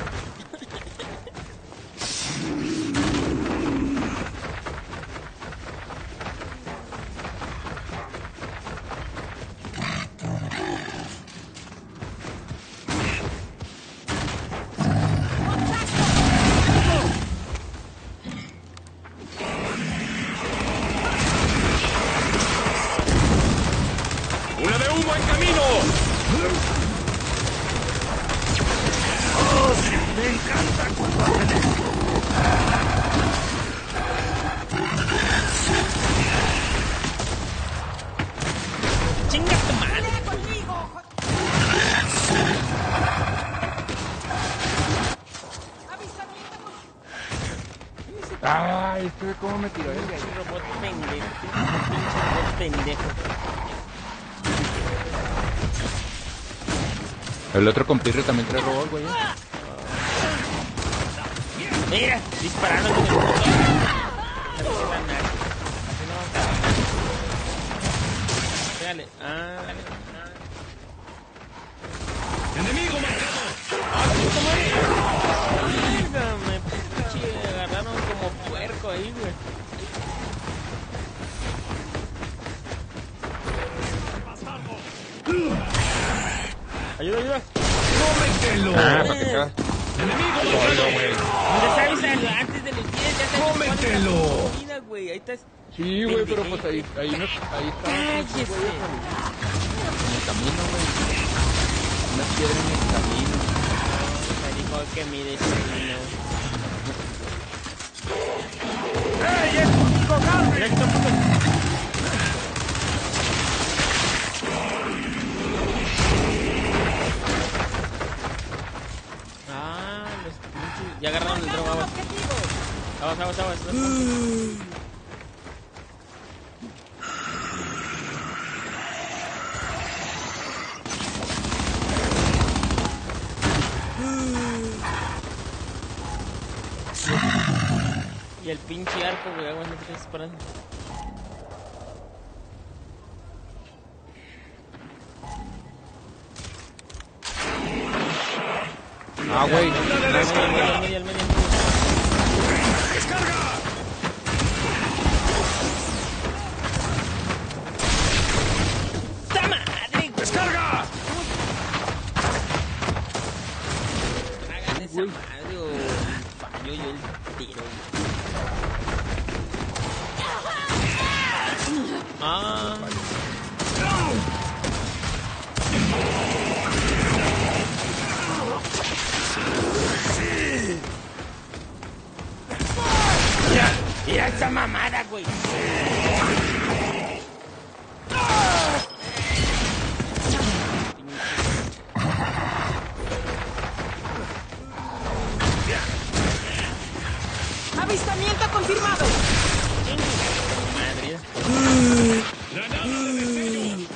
¡Una de humo en camino! ¡Chinga tu madre! Ay, este ve cómo me tiró el Pinche robot pendejo. Pinche robot pendejo. El otro compirre también trae robot, güey. Mira, disparando con el botón. Así no vamos a ganar. Pégale. ¡Enemigo marcado! Verga, me pinche agarraron como puerco ahí, güey. Ayuda. ¡Cómetelo! Para que sea. ¡Enemigo marcado! ¿Dónde sabes antes de los 10? Ya sabes ¡Cómetelo! Vida, güey. Ahí estás. Sí, güey, pero pues ahí está. Ahí está. Cállese. En el camino, güey. Una piedra en el camino. Me dijo que mi destino. ¡Ey, es contigo, Garry! Mira que está puto. Los pinches. Ya agarraron el dron, aguas. Aguas. Y el pinche arco, güey, aguanta, te estás disparando. Ah, güey. Al medio. ¡Descarga! ¡Ta madre! ¡Descarga! Hagan esa madre o fallo yo el tiro. Ah. Mira esa mamada, güey. Avistamiento confirmado. Madre. ¡Granada de destello!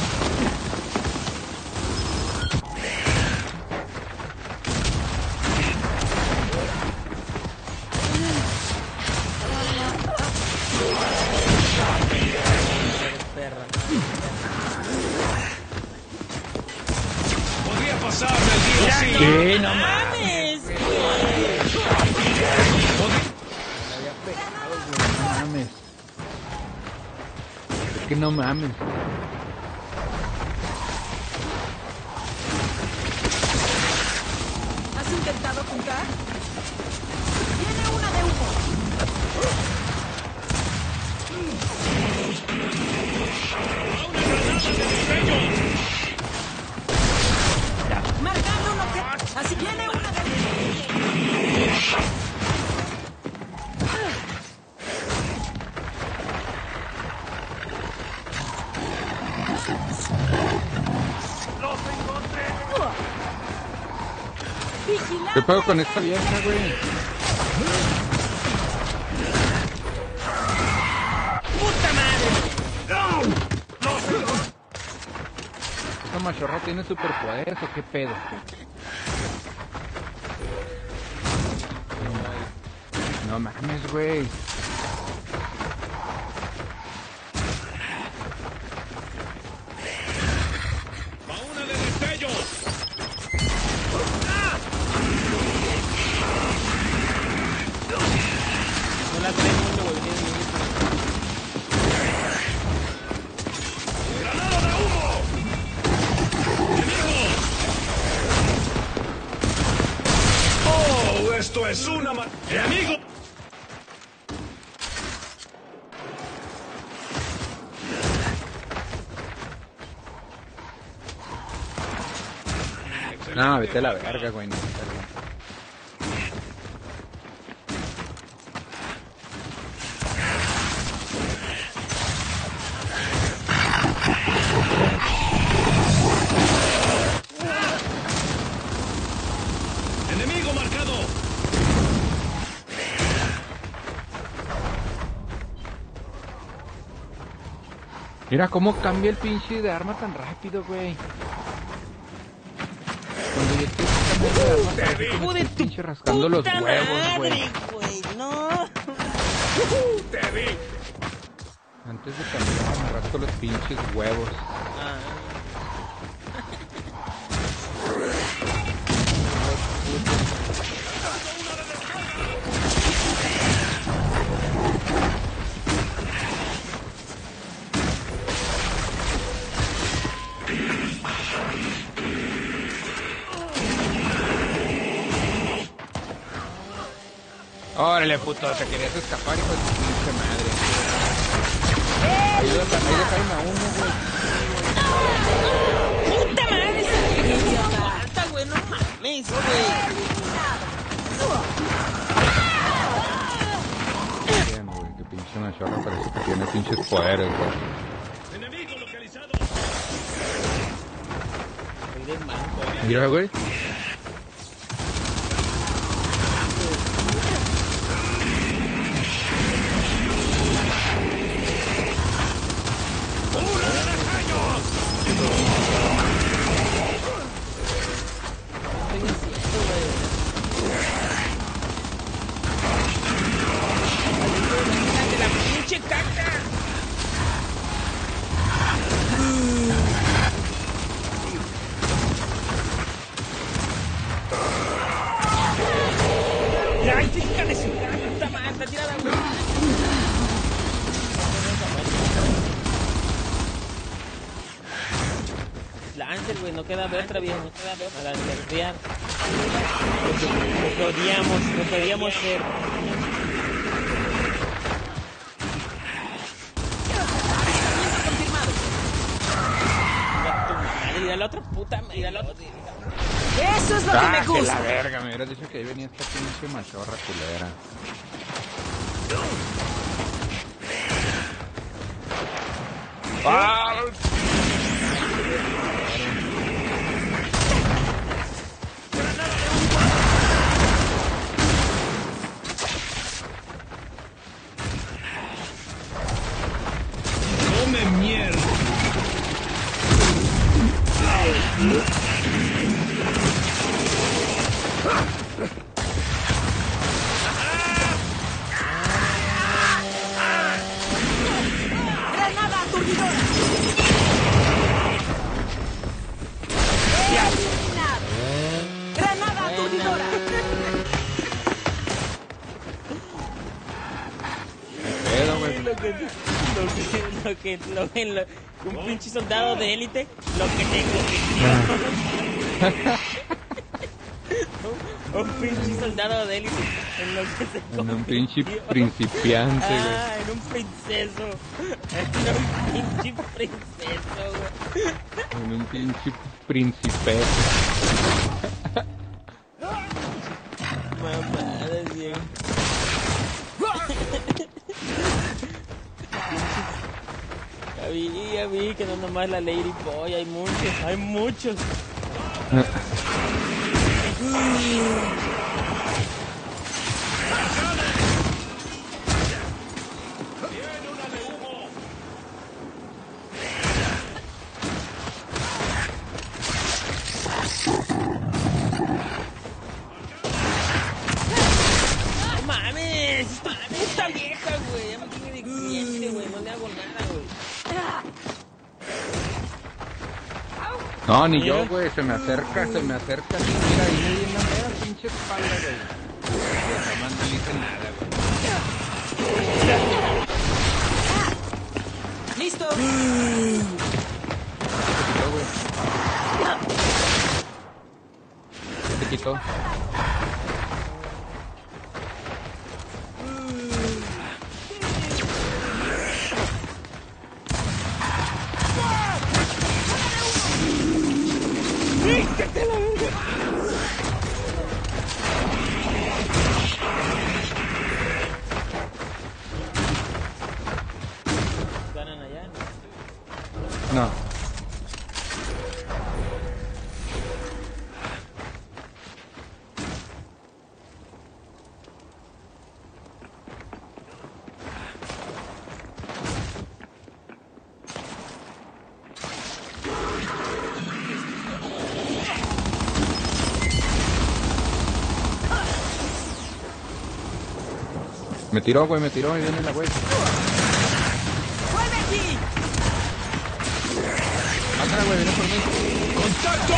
Perra. Podría pasarme el día así. ¿Qué? No mames, güey. No mames. Es que no mames. ¿Has intentado apuntar? Tiene una de humo. Marcando un objeto. Así tiene una de ¿Qué pedo con esta vieja, güey? ¡Puta madre! ¿Esta machorra tiene superpoderes o qué pedo? No mames, güey. ¡Fauna de destellos! No la trae mucho, güey. ¡Granada de humo! ¡Oh! Esto es una ¡Enemigo! No, vete a la verga, güey. No, ¡Enemigo marcado! mira cómo cambia el pinche de arma tan rápido, güey. Cuando yo estoy cambiando de arma tan rápido, me estoy pinche rascando los ¡Puta huevos, güey. madre, güey! ¡No! ¡Te vi! Antes de cambiar me rasco los pinches huevos. Ah. Órale, puto, te querías escapar, hijo de tu pinche madre. Ayúdate, ahí dejaron a uno, güey. ¡Puta madre! ¡Esa falta, güey! ¡No mames, güey! Bien, güey, que pinche machorra parece que tiene pinches poderes, güey. ¡Enemigo localizado! Eres manco. Mira, güey. Lancer, güey, no queda de otra, viejo. Para nerfear. Lo podíamos ser. Mira la otra puta, mira la otra. Eso es lo que me gusta. La verga, me hubieras dicho que ahí venía esta pinche machorra culera. ¡Ah! ¡Come mierda! ¡Granada aturdidora! ¡Granada aturdidora! Pedo, güey. Un pinche soldado de élite, lo que te un pinche soldado de élite en lo que se En un pinche principiante, güey. en un princeso. En un pinche princeso, güey. En un pinche príncipe. Mamadas, güey. Ya vi que no nomás la Lady Boy, hay muchos. No mames, esta vieja, güey, ya me tiene de cliente, güey, no le hago nada, güey. No, ni yo, güey, se me acerca, así, mira, ahí me viene la mera pinche espalda, güey. Jamás no le hice nada, güey. ¡Listo! Se quitó. ¿Ganan allá? No. Me tiró, güey, y viene la güey. ¡Vuelve aquí! Mátala, güey, viene por mí. ¡Contacto!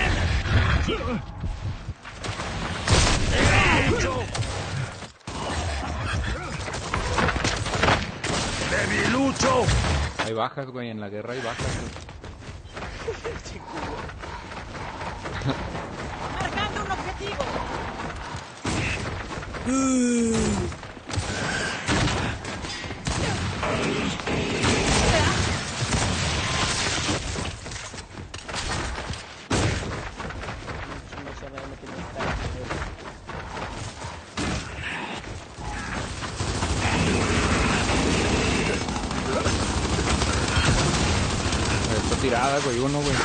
¡Debilucho! Hay bajas, güey, en la guerra hay bajas, güey. ¡Marcando un objetivo! Está tirada, güey, uno, güey.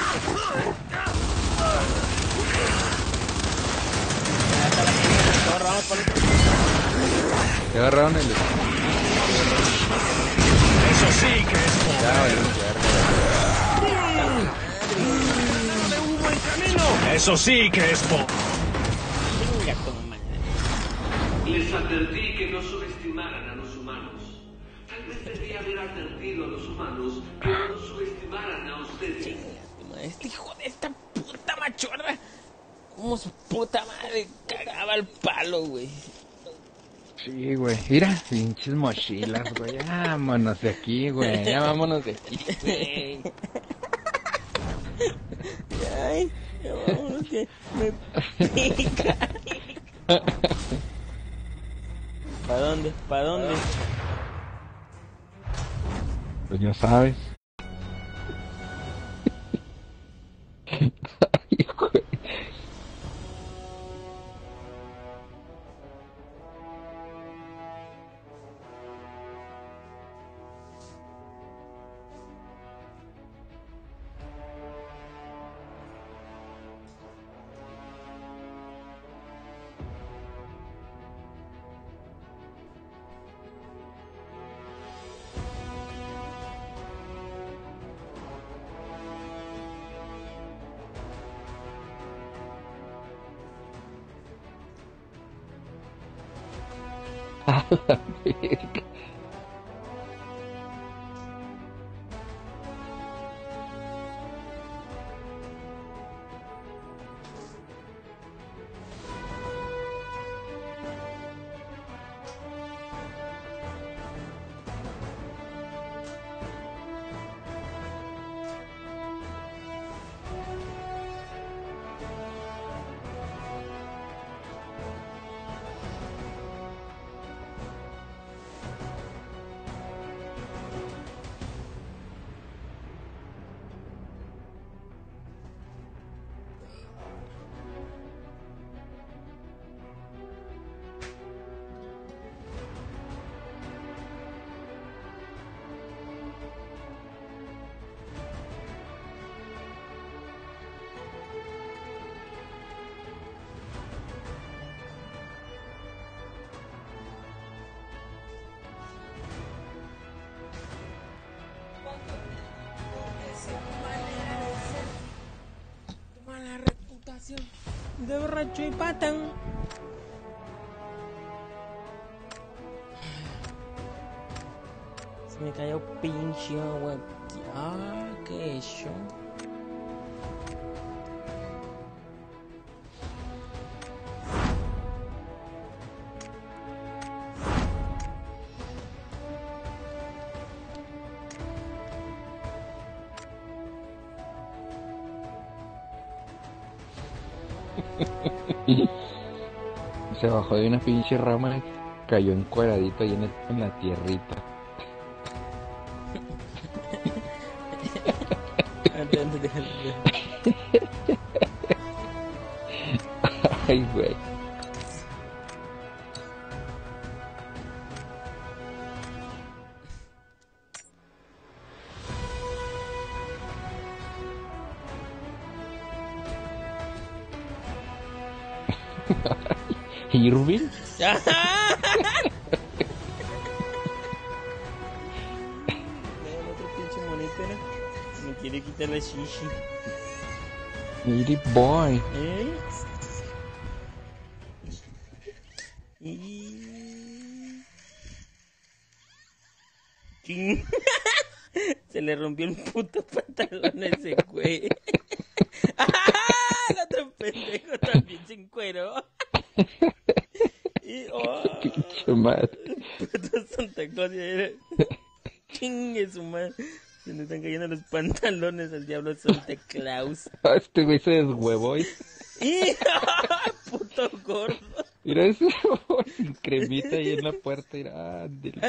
Te agarraron el... Eso sí que es Ya, güey, Eso sí que es Les advertí que no subestimaran a los humanos. Tal vez debería haber advertido a los humanos que no los subestimaran a ustedes. Este hijo de esta puta machorra, como su puta madre cagaba el palo, güey. Sí, güey. Mira, pinches mochilas, güey. Vámonos de aquí, güey. Ya vámonos de aquí, güey. Ay, ya vámonos que me pica. ¿Para dónde? ¿Para dónde? Pues ya sabes. Ay, güey. A la verga. Mala reputación de borracho y patán. Se me cayó pinche agua. Ah, qué eso. Se bajó de una pinche rama y cayó encueradito ahí en la tierrita. Ay, güey. Irving. Otro pinche monito, ¿no? Me quiere quitar la shishi. Pretty boy. ¿Eh? Ching. Se le rompió el puto pantalón a ese güey. El otro pendejo también se encueró. Y Pinche madre. puto Santa Claus era. Chingue su madre. Se le están cayendo los pantalones al diablo Santa Claus. Este güey se deshuevó y... Puto gordo. Mira eso, sin cremita ahí en la puerta. Mira, ándale.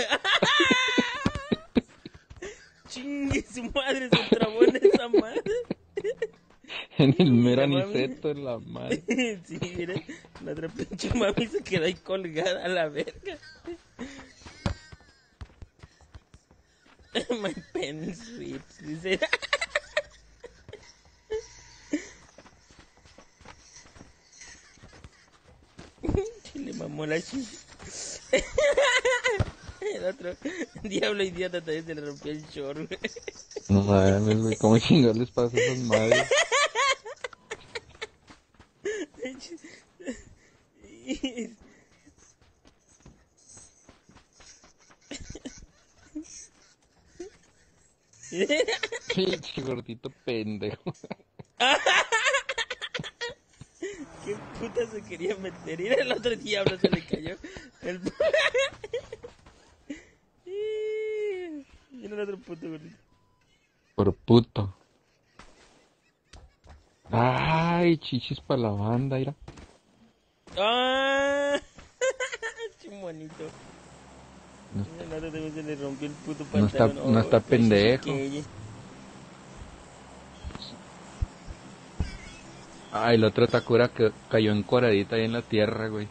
Chingue su madre, se trabó en esa madre. En el mero aniceto en la madre. Sí, mira, la otra pinche mami se quedó ahí colgada a la verga. My pen sweeps, dice. Le mamó la chicha. El otro diablo idiota también se le rompió el short, güey. No mames, güey, ¿cómo chingados les pasa a esas madres? Pinche gordito pendejo. ¿Qué puta se quería meter? Y el otro diablo se le cayó el... Mira el otro puto gordito. Por puto. Ay, chichis para la banda, mira. ¡Ah! ¡Qué bonito! No, Mira, el otro también se le rompió el puto no está, pantalón. no está Ay, qué pendejo. chiquilla. Ay, el otro Takura que cayó encueradita ahí en la tierra, güey.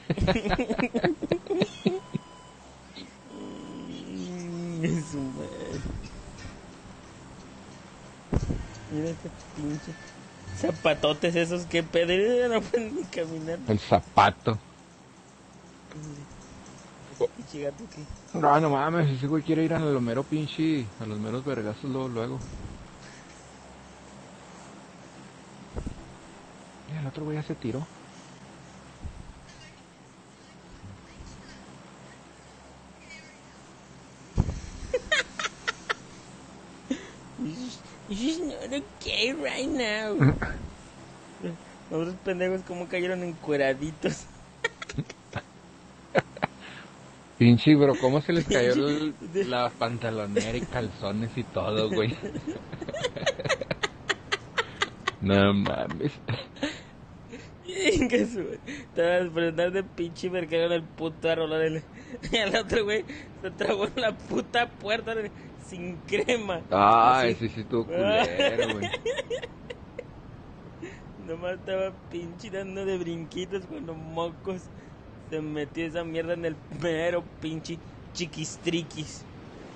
Su madre. Mira este pinche. Zapatotes esos que pedo, no pueden ni caminar. El zapato. Pinche gato que. No, no mames, ese güey quiere ir a lo mero pinche, a los meros vergazos luego. Mira, el otro güey ya se tiró. This is not okay right now. Los otros pendejos como cayeron encueraditos. Pinche, bro, ¿cómo se les cayó la pantalonera y calzones y todo, güey? No mames. Te vas a prender de pinche mercado en el puto rolón. Y el otro güey se tragó en la puta puerta sin crema. Ay, Así. sí, estuvo culero, güey. Nomás estaba pinche dando de brinquitos cuando mocos se metió esa mierda en el mero pinche chiquistriquis.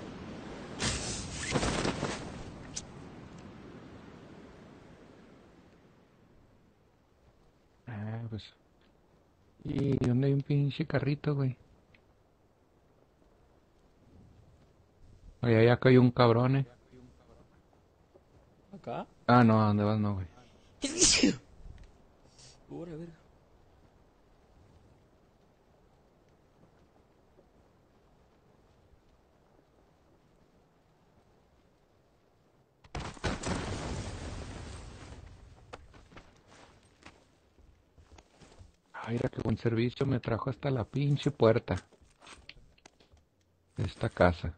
Ah, pues. ¿Y dónde hay un pinche carrito, güey? Oye, allá cayó un cabrón, ¿Acá? Ah, no, ¿a dónde vas? No, güey. Ahora, a ver. Ay, mira qué buen servicio me trajo hasta la pinche puerta de esta casa.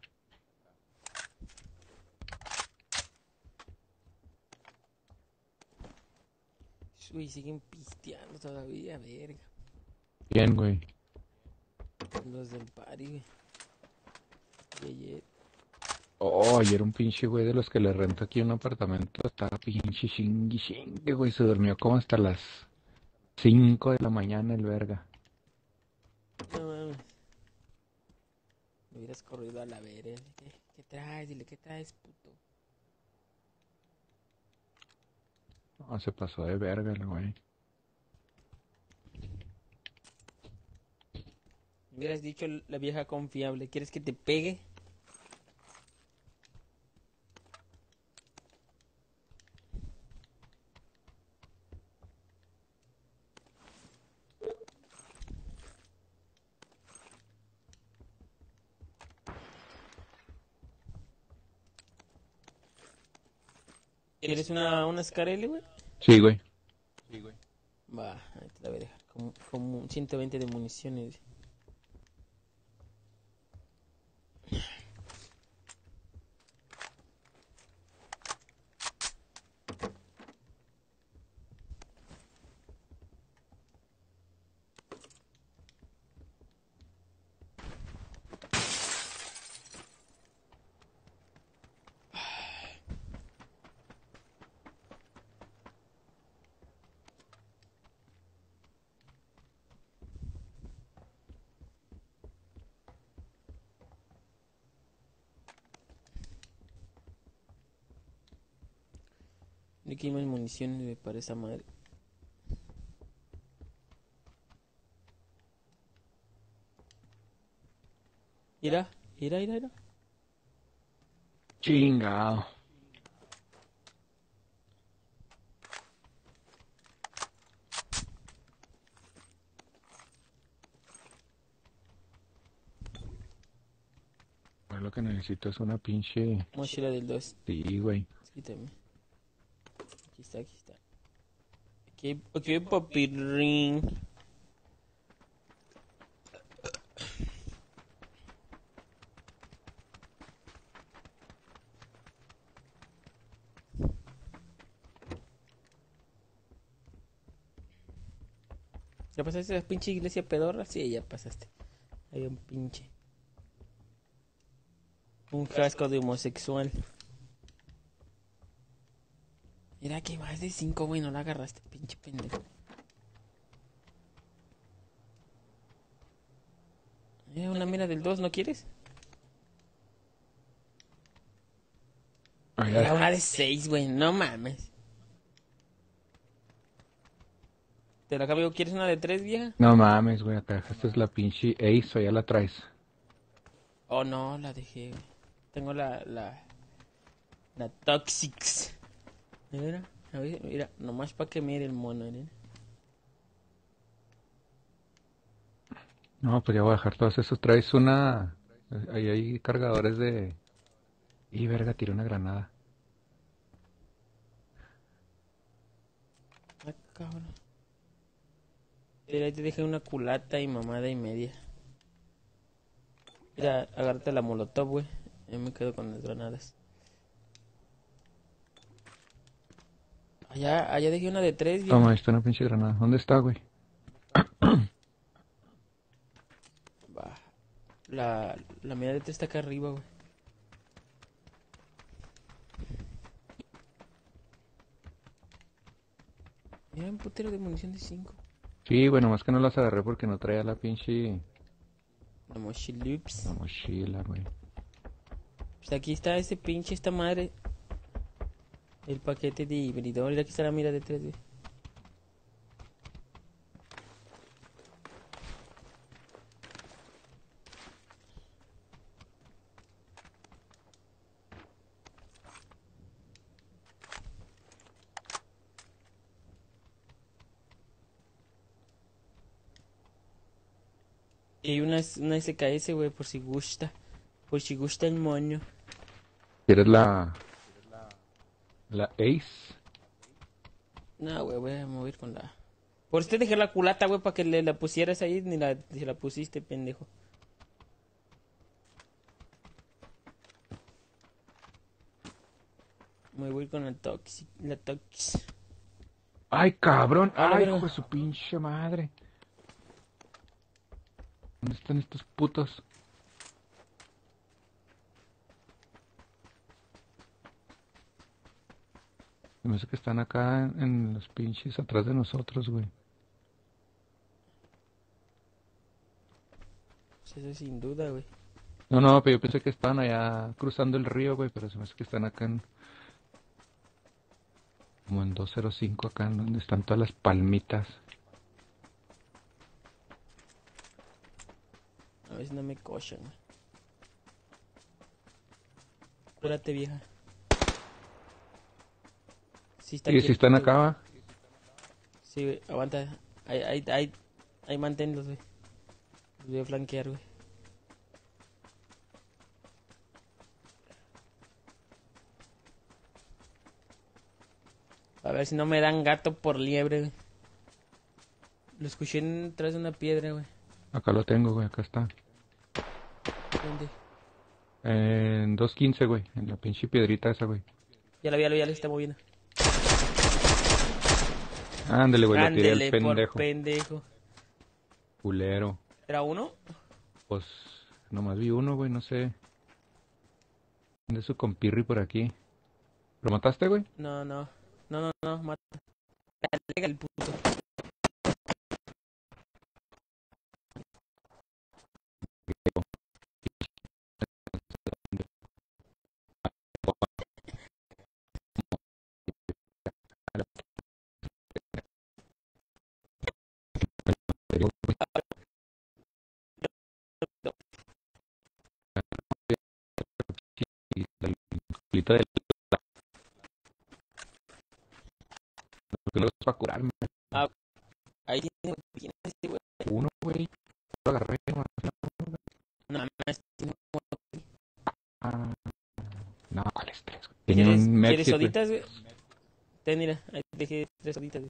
Uy, siguen pisteando todavía, verga. Bien, güey. Los del party, güey. De ayer. Oh, ayer un pinche güey de los que le rento aquí un apartamento estaba pinche chingue, güey. Se durmió como hasta las 5 de la mañana el verga. No mames. Me hubieras corrido a la verga. ¿Qué traes? Dile, ¿qué traes, puto? No, se pasó de verga el güey. Me hubieras dicho la vieja confiable. ¿Quieres que te pegue? ¿Quieres una Scarelli, güey? Sí, güey. Va, ahí te la voy a dejar. Como 120 de municiones. Ni que hay más municiones, güey, para esa madre. Mira. Chingado. Pues lo que necesito es una pinche... Mochila del 2. Sí, güey. Sí, también. Aquí está. Ok, papirrín. ¿Ya pasaste a la pinche iglesia pedorra? Sí, ya pasaste. Hay un pinche. Un casco de homosexual. Mira que más de 5, güey, no la agarraste, pinche pendejo. Mira, una mira del 2, ¿no quieres? Mira, una de 6, güey, no mames. ¿Te la cambio? ¿Quieres una de 3, vieja? No mames, güey, acá esta es la pinche Ace, o ya la traes. Oh, no, la dejé, güey. Tengo la Toxics. Mira, a ver, mira, nomás para que mire el mono, ¿eh? No, pues ya voy a dejar todos esos. Traes una... Ahí hay cargadores de... Y verga, tiré una granada. Ah, cabrón. Mira, ahí te dejé una culata y mamada y media. Mira, agárrate la molotov, güey. Yo me quedo con las granadas. Allá dejé una de 3, vieja. Toma, ahí está una pinche granada. ¿Dónde está, güey? Va. La mía de 3 está acá arriba, güey. Mira, un putero de munición de 5. Sí, bueno, más que no las agarré porque no traía la pinche... La mochilups. La mochila, güey. Pues aquí está ese pinche, esta madre. El paquete de hibridor. Mira, aquí está la mira de 3, güey. Y hay una SKS, güey, por si gusta. Por si gusta el moño. ¿Quieres la... la Ace? No, güey, voy a mover con la... Por usted dejé la culata, güey, para que la pusieras ahí, ni se la pusiste, pendejo. Me voy con la Toxic. La Tox. ¡Ay, cabrón! A la ¡Ay, verga. hijo de su pinche madre! ¿Dónde están estos putos? Se me hace que están acá en los pinches atrás de nosotros, güey. Pues eso sin duda, güey. No, no, pero yo pensé que estaban allá cruzando el río, güey, pero se me hace que están acá en... Como en 205 acá, en donde están todas las palmitas. A ver si no me cochan, güey. Cúrate, vieja. Sí, está Y si están quietito, acá, güey. va. Sí, güey, aguanta. Ahí manténlos, güey. Los voy a flanquear, güey. A ver si no me dan gato por liebre, güey. Lo escuché tras de una piedra, güey. Acá lo tengo, güey, acá está. ¿Dónde? En 215, güey, en la pinche piedrita esa, güey. Ya la está moviendo. Ándale, güey, lo tiré Ándele al por pendejo. pendejo. Culero. ¿Era uno? Pues, nomás vi uno, güey, no sé. ¿Dónde su compirri por aquí? ¿Lo mataste, güey? No, mata. Dale el puto. Y la culita del... Lo que no es para curarme. Ah, ahí tiene ese, güey. Uno, güey. Lo agarré, nomás. No, más tiene. Ah, no, ¿cuáles tres, güey? Tenía un ¿Quieres Mexi, güey. soditas, güey? Ten, mira, ahí dejé 3 soditas, güey.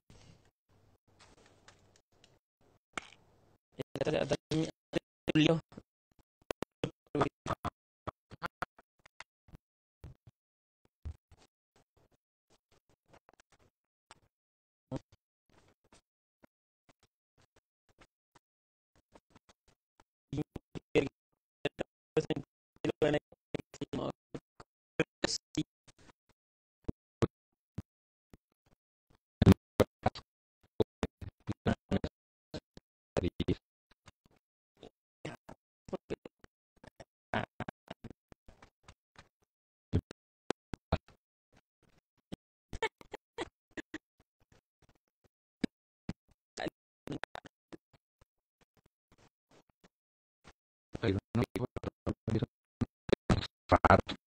Atrás de mí, Julio. Farto.